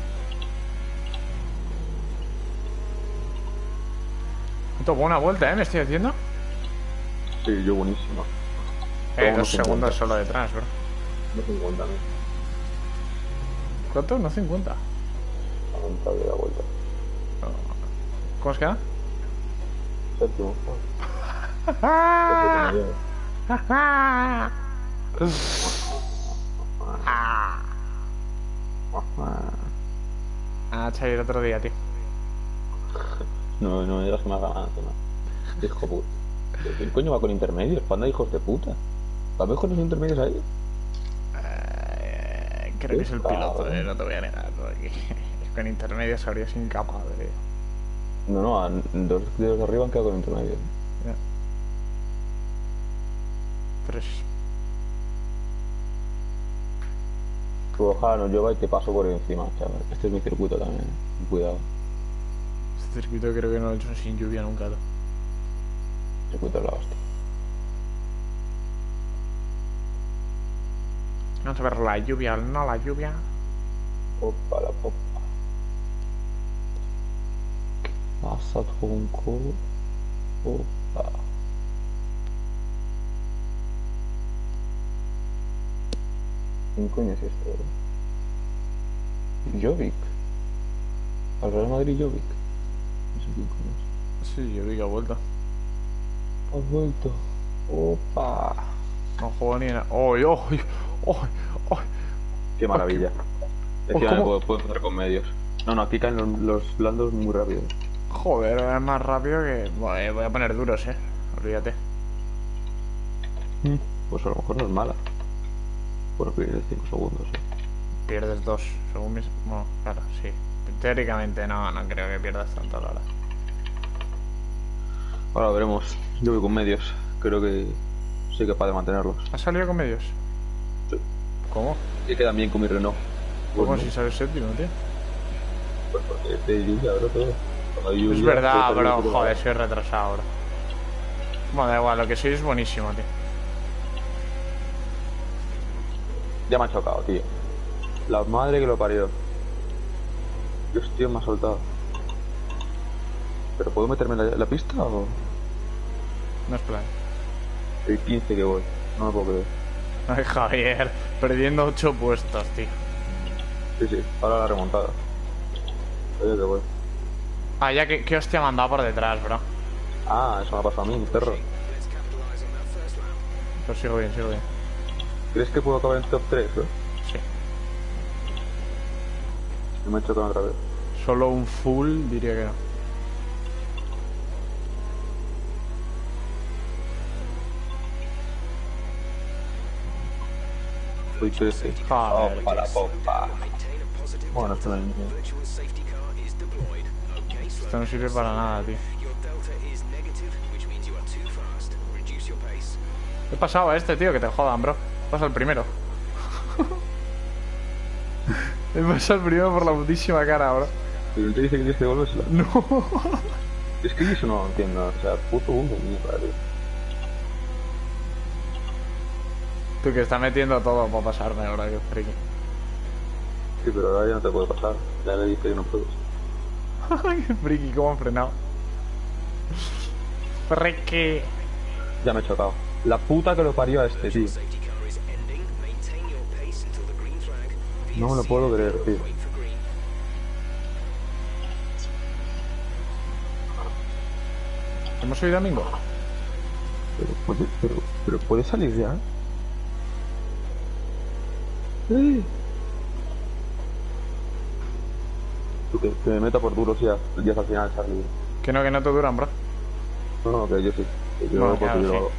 Esto buena vuelta, ¿eh? Me estoy haciendo. Sí, yo buenísimo. 2 segundos solo detrás, bro. No 50, ¿no? ¿Cuánto? No 50. A de la vuelta. ¿Cómo se queda? Séptimo. Chavi, el otro día, tío. No me digas que me has ganado encima. Hijo puta. ¿Quién coño va con intermedios? Panda, hijos de puta. ¿Va mejor los intermedios ahí? Creo que es el piloto, no te voy a negar. Porque con intermedios habría sido incapaz de... No, a 2 dedos de arriba han quedado con intermedios. Ya. 3. Tu ojalá no llueva y te paso por encima, chaval. Este es mi circuito también. Cuidado. Este circuito creo que no lo he hecho sin lluvia nunca. El circuito es la hostia. Vamos a ver la lluvia, no la lluvia. Opa, la popa. Pasa tronco. Opa. ¿Quién coño es esto? Jovic. Al Real Madrid Jovic. No sé quién coño es. Sí, yo vi que ha vuelto. Has vuelto. Opa. No juego ni en... ¡Oy, oy! ¡Oy, oy! Qué maravilla. Es que ¿cómo? puedo empezar con medios. No, aquí caen los blandos muy rápido. Joder, es más rápido que... Voy a poner duros, olvídate. Pues a lo mejor no es mala. Bueno, pierdes 5 segundos. Pierdes 2, según mis... Bueno, claro, sí. Teóricamente no creo que pierdas tanto a la hora. Ahora veremos. Yo voy con medios. Creo que soy capaz de mantenerlos. ¿Has salido con medios? Sí. ¿Cómo? Y quedan bien con mi Renault. ¿Cómo Bueno, si sales séptimo, tío? pues porque te lluvia, bro, todo. Cuando hay lluvia, Es verdad, te bro. todo. Joder, soy retrasado, bro. Bueno, da igual, lo que soy es buenísimo, tío. Ya me ha chocado, tío. La madre que lo parió. Dios, tío, me ha soltado. ¿Pero puedo meterme en la pista o...? No es plan. El 15 que voy. No me puedo creer. Ay, Javier, perdiendo 8 puestos, tío. Sí, ahora la remontada. Oye, que voy. Ah, ya que hostia me han dado por detrás, bro. Ah, eso me ha pasado a mí, perro. Pero sigo bien, sigo bien. ¿Crees que puedo acabar en top 3, bro? Sí. No me he chocado otra vez. Solo un full diría que no. Uy, 13. Joder, Opa, la popa. Bueno, esto no hay ningún. esto no sirve para nada, tío. He pasado a este, tío, que te jodan, bro. Pasa el primero. He pasado el primero por la putísima cara, bro. Pero te dice que tienes que devolvérsela. No. Es que eso no lo entiendo. O sea, puto mundo, mierda, tío. Tú que estás metiendo todo para pasarme ahora, que friki. Sí, pero ahora ya no te puede pasar. Ya le dije que no puedes. Ay, friki, cómo han frenado. Friki. Ya me he chocado. La puta que lo parió a este, tío. No me lo puedo creer, tío. ¿Hemos oído domingo? Pero puede salir ya. Tú que me meta por duros ya hasta el final salir. Que no te duran, bro. No, que yo sí. Que yo, Bueno, porque claro, yo- sí.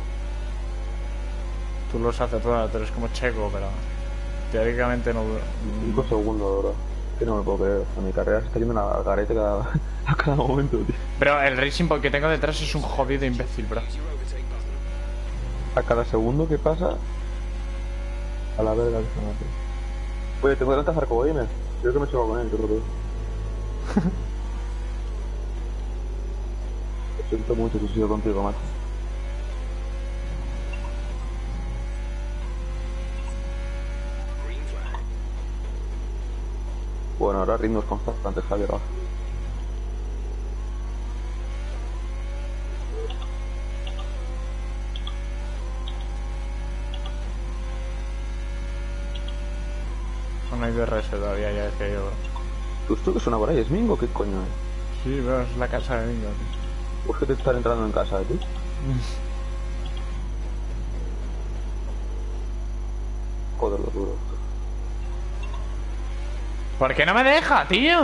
Tú los haces todos, tú eres como Checo, pero teóricamente no dura. 5 segundos ahora. Que no me puedo creer. A mi carrera se está yendo a garete a cada momento, tío. Pero el Racing Ball que tengo detrás es un jodido imbécil, bro. A cada segundo que pasa. A la verga que se mate. Oye, tengo delante a Zarco Gamer. Creo que me he chocado con él, creo que. Lo siento mucho si he sido contigo, macho. Bueno, ahora ritmos constantes, Javier. Va. No hay DRS todavía, ya decía yo, bro. ¿Esto que suena por ahí? ¿Es Mingo? ¿Qué coño es? Sí, bro, es la casa de Bingo, tío. ¿Por qué te están entrando en casa, tío? Joder, lo duro. ¿Por qué no me deja, tío?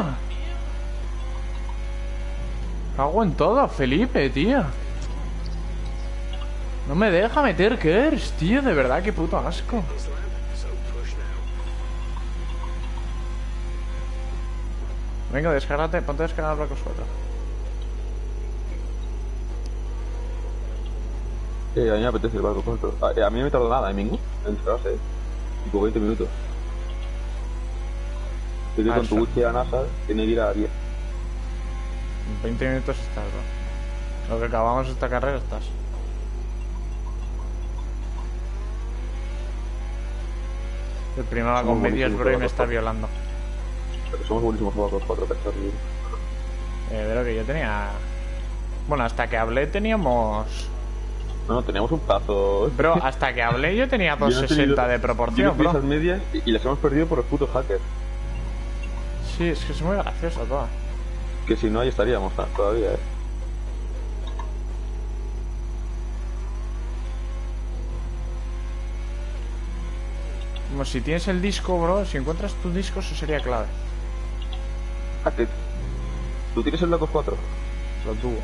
Hago en todo, Felipe, tío. No me deja meter Kers, tío, de verdad, qué puto asco. Venga, descárgate, ponte a descargar Black Ops 4. A mí me apetece el barco pronto. A mí no me tardó nada, Mingo. En descargarse, tipo 20 minutos. Estoy con tu eso. wiki a NASA, tiene que ir a 10. En 20 minutos estás, bro. Lo que acabamos esta carrera estás. El primero va con Somos medios, buenísimos bro, y me todos, está todos. violando. Pero somos buenísimos jugadores, 4 cachorros. Pero que yo tenía... Bueno, hasta que hablé teníamos... No, teníamos un plazo. Bro, hasta que hablé yo tenía Yo no he 260 tenido- de Yo proporción, no fui esas bro. medias y las hemos perdido por los putos hackers. Sí, es que es muy gracioso todo. Que si no, ahí estaríamos todavía, Como si tienes el disco, bro, si encuentras tu disco, eso sería clave. ¿Tú tienes el Black Ops 4? Lo tuvo.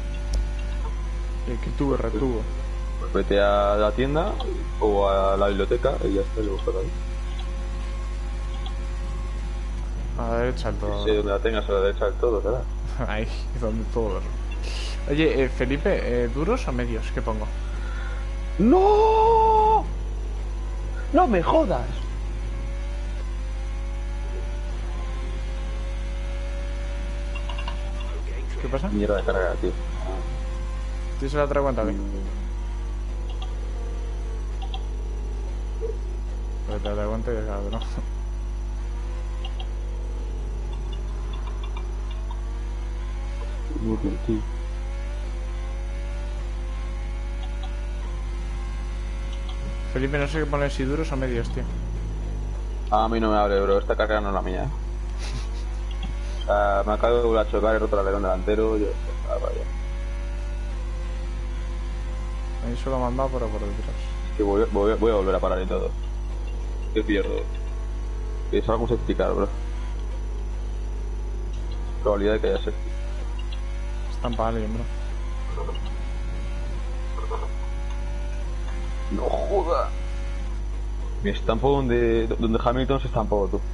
El que tuvo, retuvo. Pues vete a la tienda o a la biblioteca y ya está, y lo buscas ahí. A la derecha del todo. Sí, donde la tengas a la derecha del todo, ¿verdad? Ahí, donde todo. Oye, Felipe, ¿duros o medios? ¿Qué pongo? ¡No! ¡No me jodas! ¿Qué pasa? Mierda de carga, tío. ¿Tienes la otra cuenta, qué? Pues te la cuenta y claro, ¿no? Inútil, tío. Felipe, no sé qué poner, si duros o medios, tío. A mí no me hable, bro. Esta carga no es la mía. O sea, me acabo de volver a chocar, he roto el alerón delantero. Yo... vaya. Ahí solo me han dado por detrás. Que voy a volver a parar y todo. Que pierdo. Que es algo explicar, bro. Probabilidad de que haya safety. Están para alguien, bro. No joda. Mi estampo donde Hamilton se estampó, tú.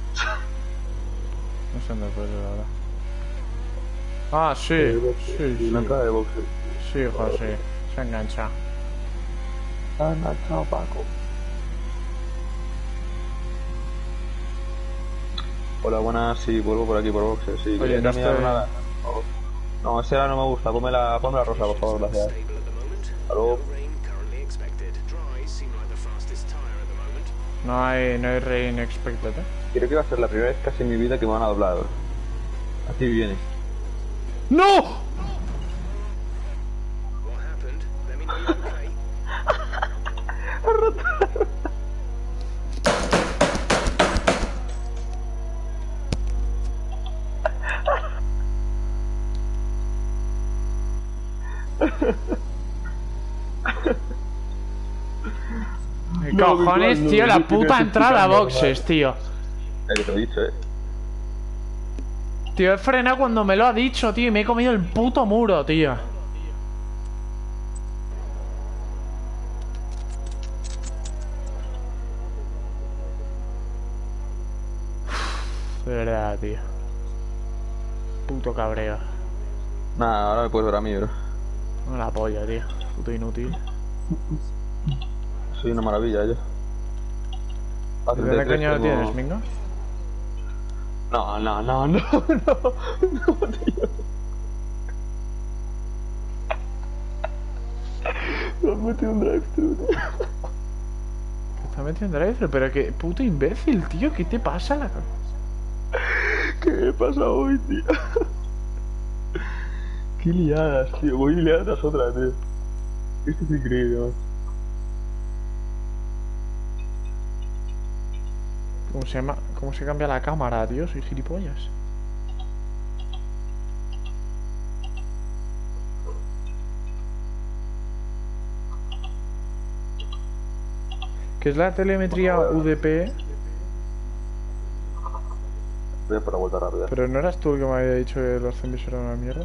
No sé dónde puede ser ahora. Ah, sí. Sí, Una sí. cara de boxeo. Sí, hijo, sí. Se ha enganchado. Anda, chao, Paco. Hola, buenas, sí, vuelvo por aquí por boxeo, sí. Oye, ¿Quería no cambiar estoy- nada? No, ese no me gusta, ponme la rosa, por favor, gracias. Hasta luego. No hay rain expected, Creo que va a ser la primera vez casi en mi vida que me van a doblar. Así viene. ¡No! ¿Qué cojones, tío? La puta entrada a boxes, tío. Que te lo he dicho, Tío, he frenado cuando me lo ha dicho, tío, y me he comido el puto muro, tío. De verdad, tío. Puto cabreo. Nada, ahora me puedes ver a mí, bro. No la polla, tío. Puto inútil. Soy una maravilla, yo. ¿De dónde coño lo tienes, Mingo? No, tío. Me has metido un drive-thru, tío. ¿Qué está metiendo en drive? Pero qué puto imbécil, tío. ¿Qué te pasa la ¿Qué me pasa hoy, tío? Qué liadas, tío. Voy liadas tras otra, tío. Esto es increíble, man. ¿Cómo se llama? ¿Cómo se cambia la cámara, tío? Soy gilipollas. ¿Qué es la telemetría UDP? Voy a por la vuelta rápida. Pero no eras tú el que me había dicho que los zombies eran una mierda.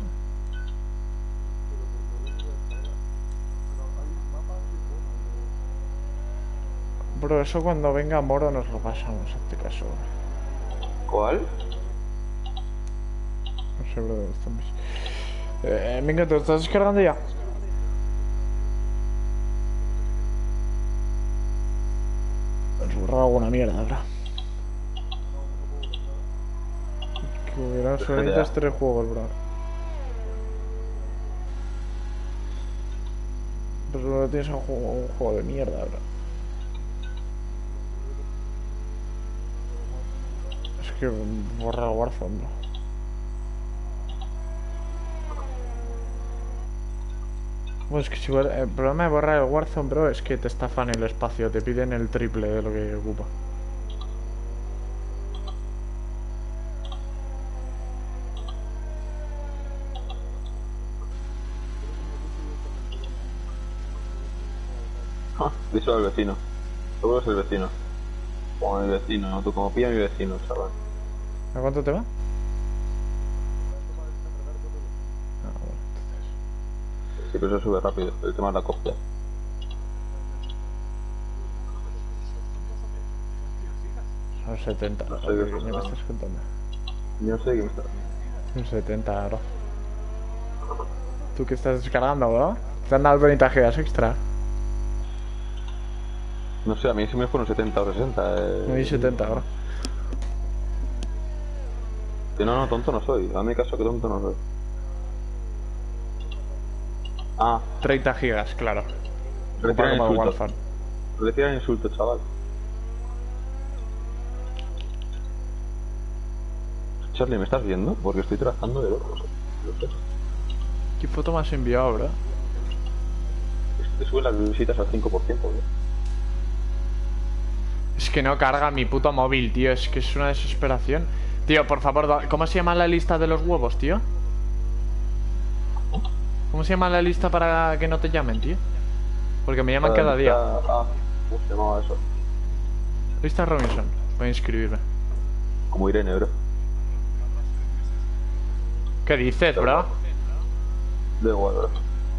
Bro, eso cuando venga Moro nos lo pasamos, hazte caso. ¿Cuál? No sé, bro, de los zombies. Venga, ¿te lo estás descargando ya? Nos borrado alguna mierda, bro. Que hubiera solamente 3 juegos, bro. Pues luego tienes un juego de mierda, bro. Es que borra el Warzone, bro. Bueno, es que si el problema de borrar el Warzone, bro, es que te estafan el espacio, te piden el triple de lo que ocupa. Díselo al vecino. Seguro es el vecino. Como mi vecino, ¿no? Tú como pilla mi vecino, chaval. ¿A cuánto te va? Ah, bueno, entonces. Sí, pero eso sube rápido. El tema es la copia. Son 70, No sé ¿qué qué coño me estás contando? Yo no sé qué me está... Un 70, bro. ¿Tú qué estás descargando, bro? Te han dado 20 gigas extra. No sé, a mí sí me fueron 70 o 60. Me di 70, bro. Que no, tonto no soy. A mí caso que tonto no soy. Ah, 30 gigas, claro. retira el Como el insulto. Warzone. Retira el insulto, chaval. Charlie, ¿me estás viendo? Porque estoy trabajando de locos. Lo sé. ¿Qué foto me has enviado, bro? Te suben las visitas al 5%, bro. Es que no carga mi puto móvil, tío. Es que es una desesperación. Tío, por favor, ¿cómo se llama la lista de los huevos, tío? ¿Cómo se llama la lista para que no te llamen, tío? Porque me llaman cada día. Ah, ¿cómo se llamaba eso? Lista Robinson. Voy a inscribirme. Como Irene, bro. ¿Qué dices, bro? Da igual, bro.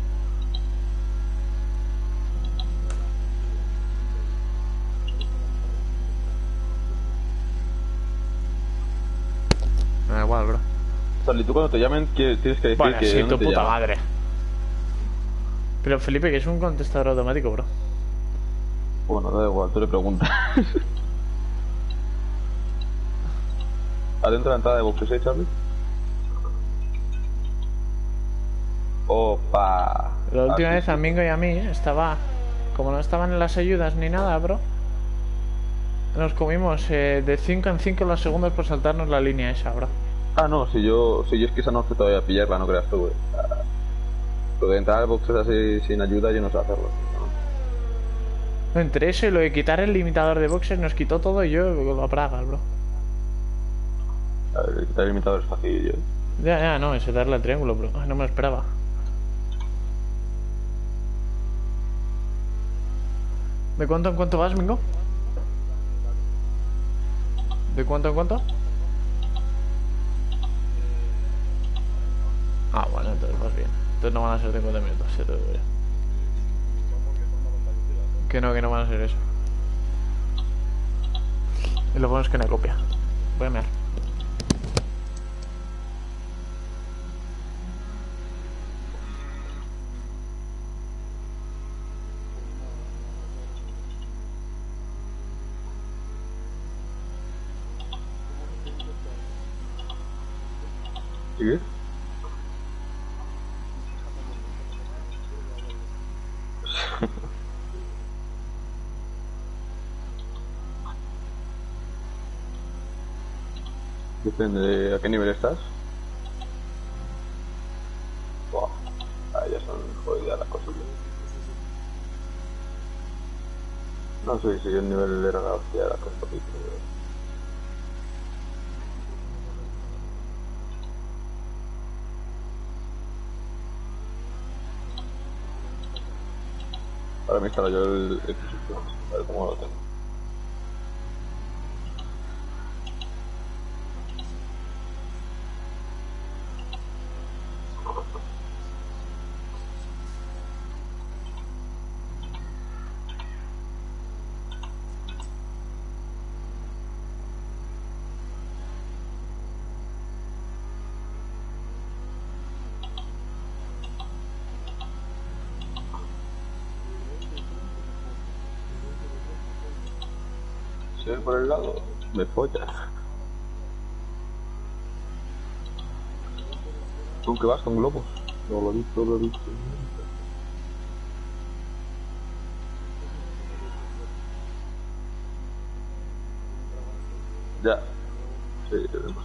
Me da igual, bro. Charlie, tú cuando te llamen tienes que decir Bueno, que sí, dónde tu te puta llaman. madre. Pero Felipe, que es un contestador automático, bro. Bueno, da igual, tú le preguntas. ¿Adentro de la entrada de boxes, Charlie? Opa. La última Aquí vez sí. a Mingo y a mí estaba... Como no estaban en las ayudas ni nada, bro. nos comimos de 5 en 5 los segundos por saltarnos la línea esa, bro. Ah, no, si yo es que esa no sé todavía pillarla, no creas tú, güey. Lo de entrar al boxes así sin ayuda yo no sé hacerlo. Entre eso y lo de quitar el limitador de boxes nos quitó todo y yo lo a Praga, bro. A ver, quitar el limitador es fácil, yo. Ya, no, ese darle al triángulo, bro. No me lo esperaba. ¿De cuánto en cuánto vas, Mingo? ¿De cuánto en cuánto? Ah, bueno, entonces vas bien. Entonces no van a ser 50 minutos, ya te lo digo yo. Que no van a ser eso. Y lo bueno es que no hay copia. Voy a mear. ¿Sigue? Depende de a qué nivel estás. Wow. Ahí ya son jodidas las cosas. No sé si el nivel era la hostia de las cosas. Ahora me instalo yo el sistema. A ver cómo lo tengo. Si voy por el lado, me follas. ¿Tú qué vas con globos? No lo he visto, lo he visto. Ya. Sí, tenemos.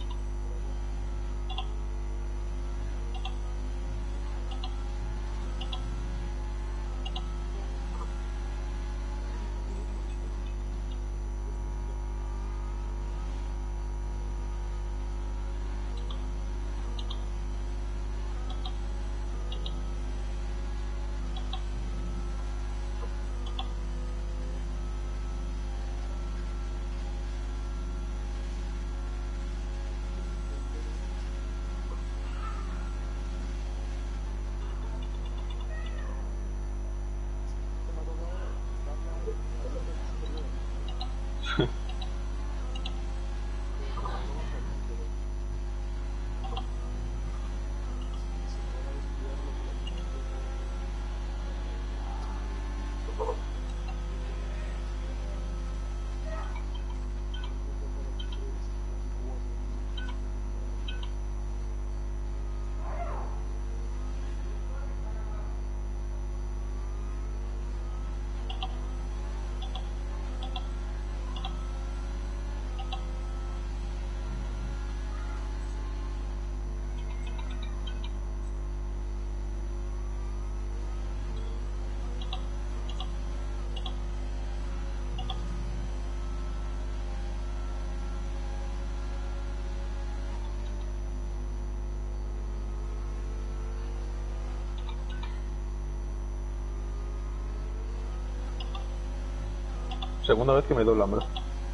Segunda vez que me doblan, bro.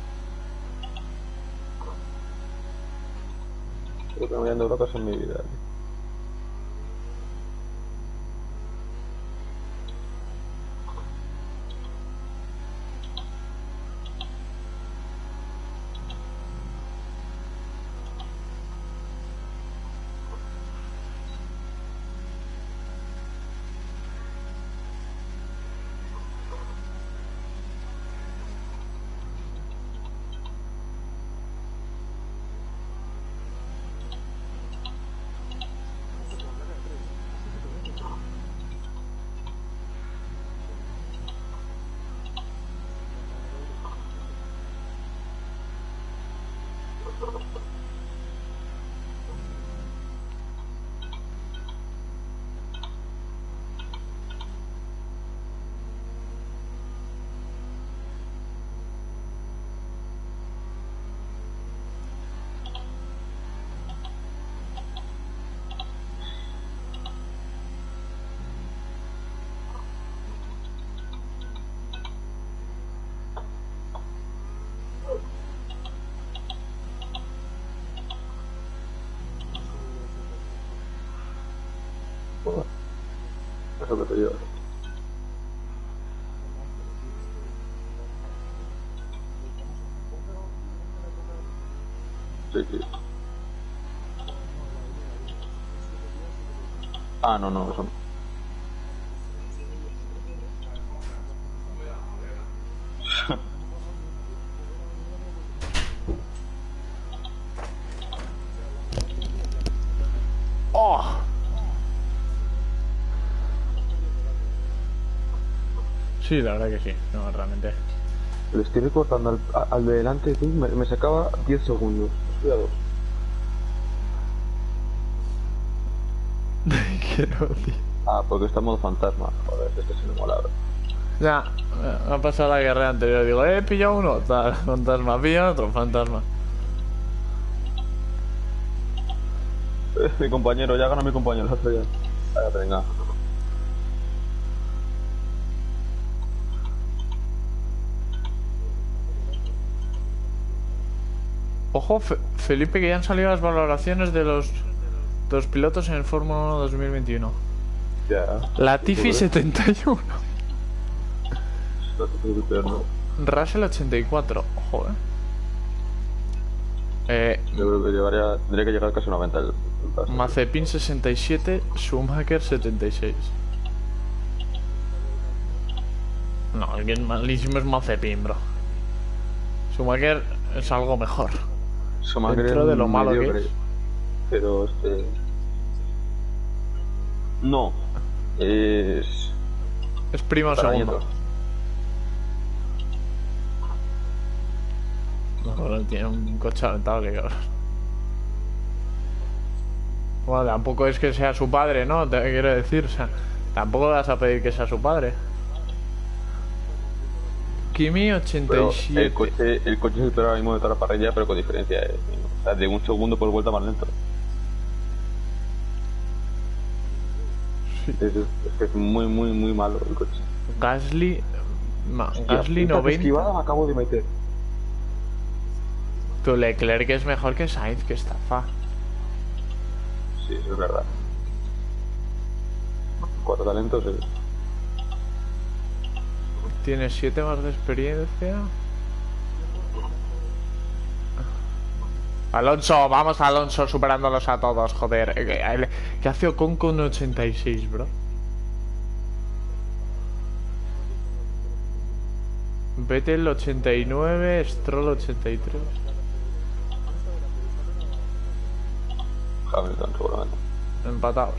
Creo que me habían doblado casi en mi vida. eso que te llevas. Sí, sí. Ah, no, no, eso no. ¡Oh! Sí, la verdad que sí. No, realmente. Le estoy recortando al de delante, tú, me sacaba 10 segundos. Cuidado. Quiero decir. Ah, porque está en modo fantasma. Joder, este se me mola. Ya, me ha pasado la guerra anterior. Digo, he pillado uno. Tal, fantasma. Pilla otro fantasma. Mi compañero, ya gana mi compañero. Ya. Vaya, venga. Ojo, Felipe, que ya han salido las valoraciones de los pilotos en el Fórmula 1 2021. Ya. Latifi 71. No. Russell 84. Ojo, Yo creo que tendría que llegar casi a 90 el paso. Mazepin 67, Schumacher 76. No, el que es malísimo es Mazepin, bro. Schumacher es algo mejor. Dentro de lo malo que es. Pero no. Es primo segundo. No, tiene un coche lamentable, cabrón. Bueno, tampoco es que sea su padre, ¿no? Te quiero decir, o sea, tampoco vas a pedir que sea su padre. Kimi 87. El coche es el peor ahora mismo de toda la parrilla, pero con diferencia. O sea, de un segundo por vuelta más lento. Sí. Es muy, muy, muy malo el coche. Gasly. Hostia, Gasly 90. Esquivada me acabo de meter. Tu Leclerc es mejor que Sainz, que estafa. Sí, eso es verdad. 4 talentos. Tiene 7 más de experiencia. Alonso, vamos Alonso, superándolos a todos, joder. ¿Qué hace Ocon con 86, bro? Vettel 89, Stroll 83. Hamilton, seguramente. Empatados.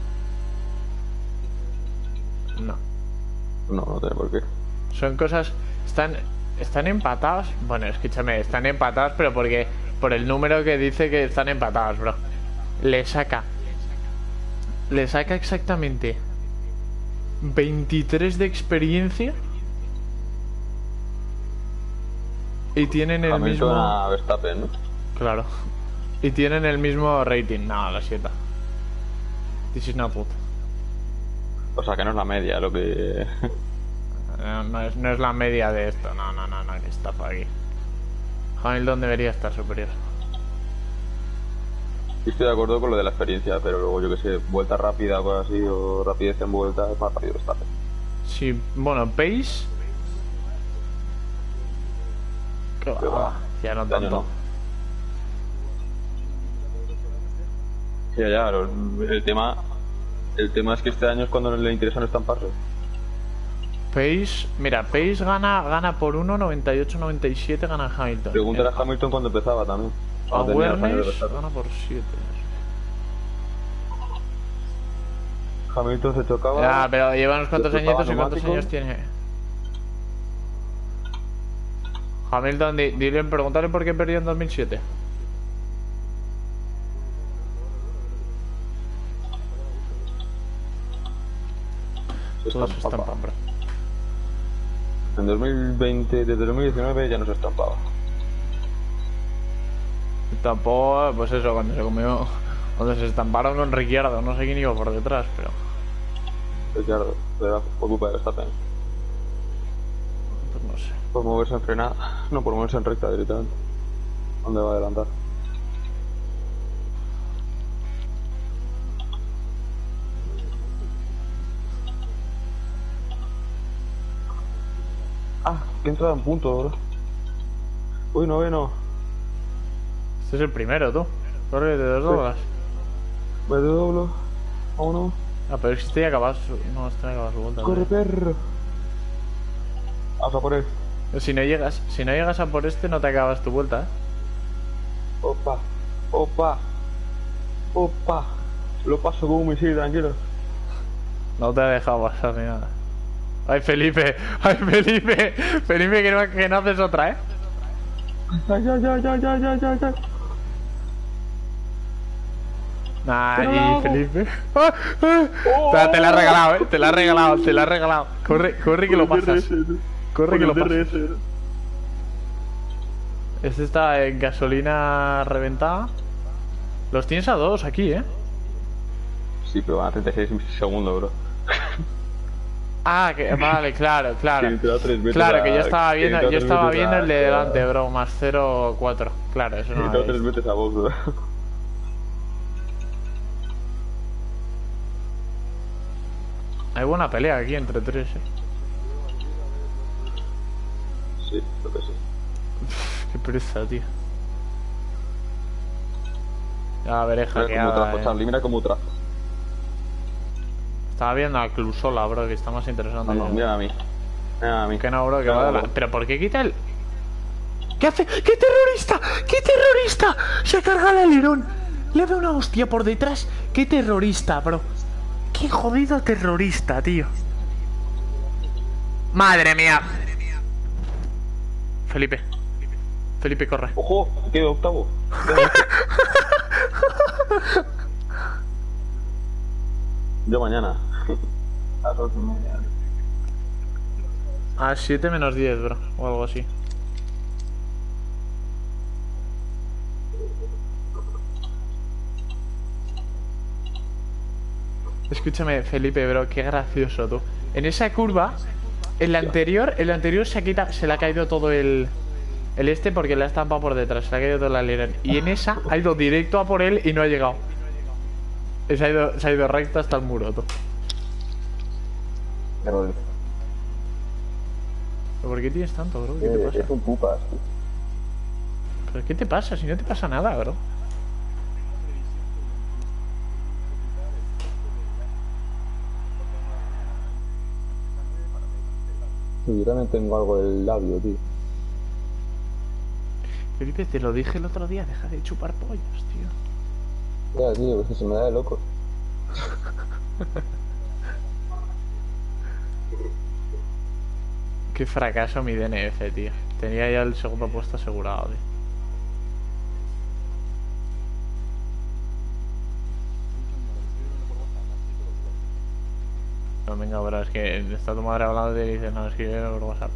No. No tiene por qué. Son cosas... Están empatados. Bueno, escúchame, están empatados, pero porque... Por el número que dice que están empatados, bro. Le saca exactamente 23 de experiencia. Y tienen el Hamilton mismo... a Verstappen, ¿no? Claro. Y tienen el mismo rating. No, lo siento. This is not good. O sea, que no es la media lo que... No es la media de esto. No, que está por aquí. Hamilton debería estar superior. Estoy de acuerdo con lo de la experiencia, pero luego yo que sé, vuelta rápida o cosas así, o rapidez en vuelta, es más rápido Verstappen. Sí, bueno, pace. ¿Qué va? Ya no tanto. Ya, el tema es que este año es cuando le interesa no estamparse. Pace, mira, Pace gana por 1, 98, 97 gana Hamilton. Pregúntale a Hamilton cuando empezaba también. Awareness gana por 7. Hamilton se chocaba. Ya, pero lleva unos cuantos añitos y cuántos años tiene. Hamilton, pregúntale por qué perdió en 2007. Todos se estampan, bro. En 2020, desde 2019 ya no se estampaba. Tampoco, pues eso, cuando se estamparon con Ricciardo, no sé quién iba por detrás, pero... Ricciardo, por culpa de Verstappen. Pues no sé. Por moverse en frenada, no, por moverse en recta directamente. ¿Dónde va a adelantar? Ah, que he entrado en punto, bro. Uy, noveno. Este es el primero, tú. Corre que te desdoblas. Me doblo. Vámonos. Ah, pero es que este ya acabas su... No, este ya acabas su vuelta. Corre, perro. Vamos a por él. Si no llegas a por este, no te acabas tu vuelta, ¿eh? Opa. Opa. Opa. Lo paso como un misil, tranquilo. No te ha dejado pasar ni nada. ¡Ay, Felipe! ¡Ay, Felipe! Felipe, que no haces otra, ¿eh? Ya. Nah, y Felipe. ¡Ah! ¡Ah! Te la ha regalado, ¿eh? Te la ha regalado. Corre que lo pasas. Corre que lo pasas. Este está en gasolina reventada. Los tienes a dos aquí, ¿eh? Sí, pero van a 36 segundos, bro. Ah, que vale, claro. Claro, que yo estaba viendo el de delante, bro, más 0,4. Claro, eso no. 3 veces a vos, bro. Hay buena pelea aquí entre tres, ¿eh? Sí, lo que sí. Qué pereza, tío. Ya veré hackeada. Mira cómo trazo. Estaba viendo a Clusola, bro, que está más interesante. No, mira a mí. Mira a mí. Que no, bro, que va de la... Pero ¿por qué quita el...? ¿Qué hace? ¡Qué terrorista! ¡Qué terrorista! Se carga el alerón. Le da una hostia por detrás. ¡Qué terrorista, bro! ¡Qué jodido terrorista, tío! ¡Madre mía! Felipe, corre. ¡Ojo! Quedo octavo. Yo mañana. A las 8:30. A 7 menos 10, bro. O algo así. Escúchame, Felipe, bro, qué gracioso, tú. En esa curva, el anterior se le ha caído todo el este porque le ha estampado por detrás, se le ha caído todo el alerón. Y en esa ha ido directo a por él y no ha llegado. Se ha ido recto hasta el muro, tú. Pero ¿Por qué tienes tanto, bro? ¿Qué te pasa? es un pupas. ¿Pero qué te pasa? Si no te pasa nada, bro. Yo también tengo algo del labio, tío. Felipe, te lo dije el otro día, deja de chupar pollos, tío. Ya, tío, es que se me da de loco. Qué fracaso mi DNF, tío. Tenía ya el segundo puesto asegurado, tío. No, venga, bro, es que está tu madre hablando y dices, no, escribe por WhatsApp.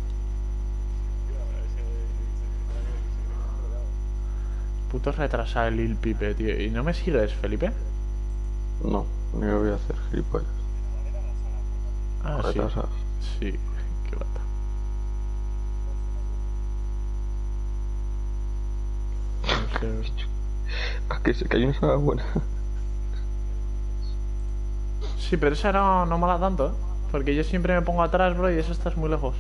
Puto retrasado el Lil Pipe, tío. ¿Y no me sigues, Felipe? No, no me voy a hacer gilipollas. Ah, Retrasado. sí. Sí, qué bata. No sé. Que hay una saga buena. Sí, pero esa no mola tanto, ¿eh? Porque yo siempre me pongo atrás, bro, y eso estás muy lejos.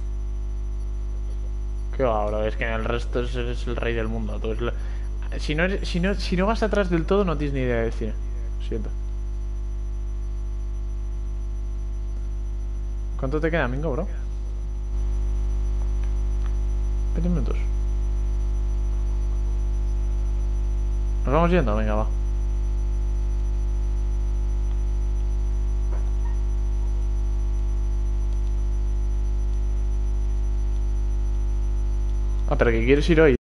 ¿Qué va, bro? Es que en el resto eres el rey del mundo. Tú si no vas atrás del todo, no tienes ni idea de cine. Siento. ¿Cuánto te queda, Mingo, bro? 20 minutos. ¿Nos vamos yendo? Venga, va. Ah, pero que quieres ir hoy.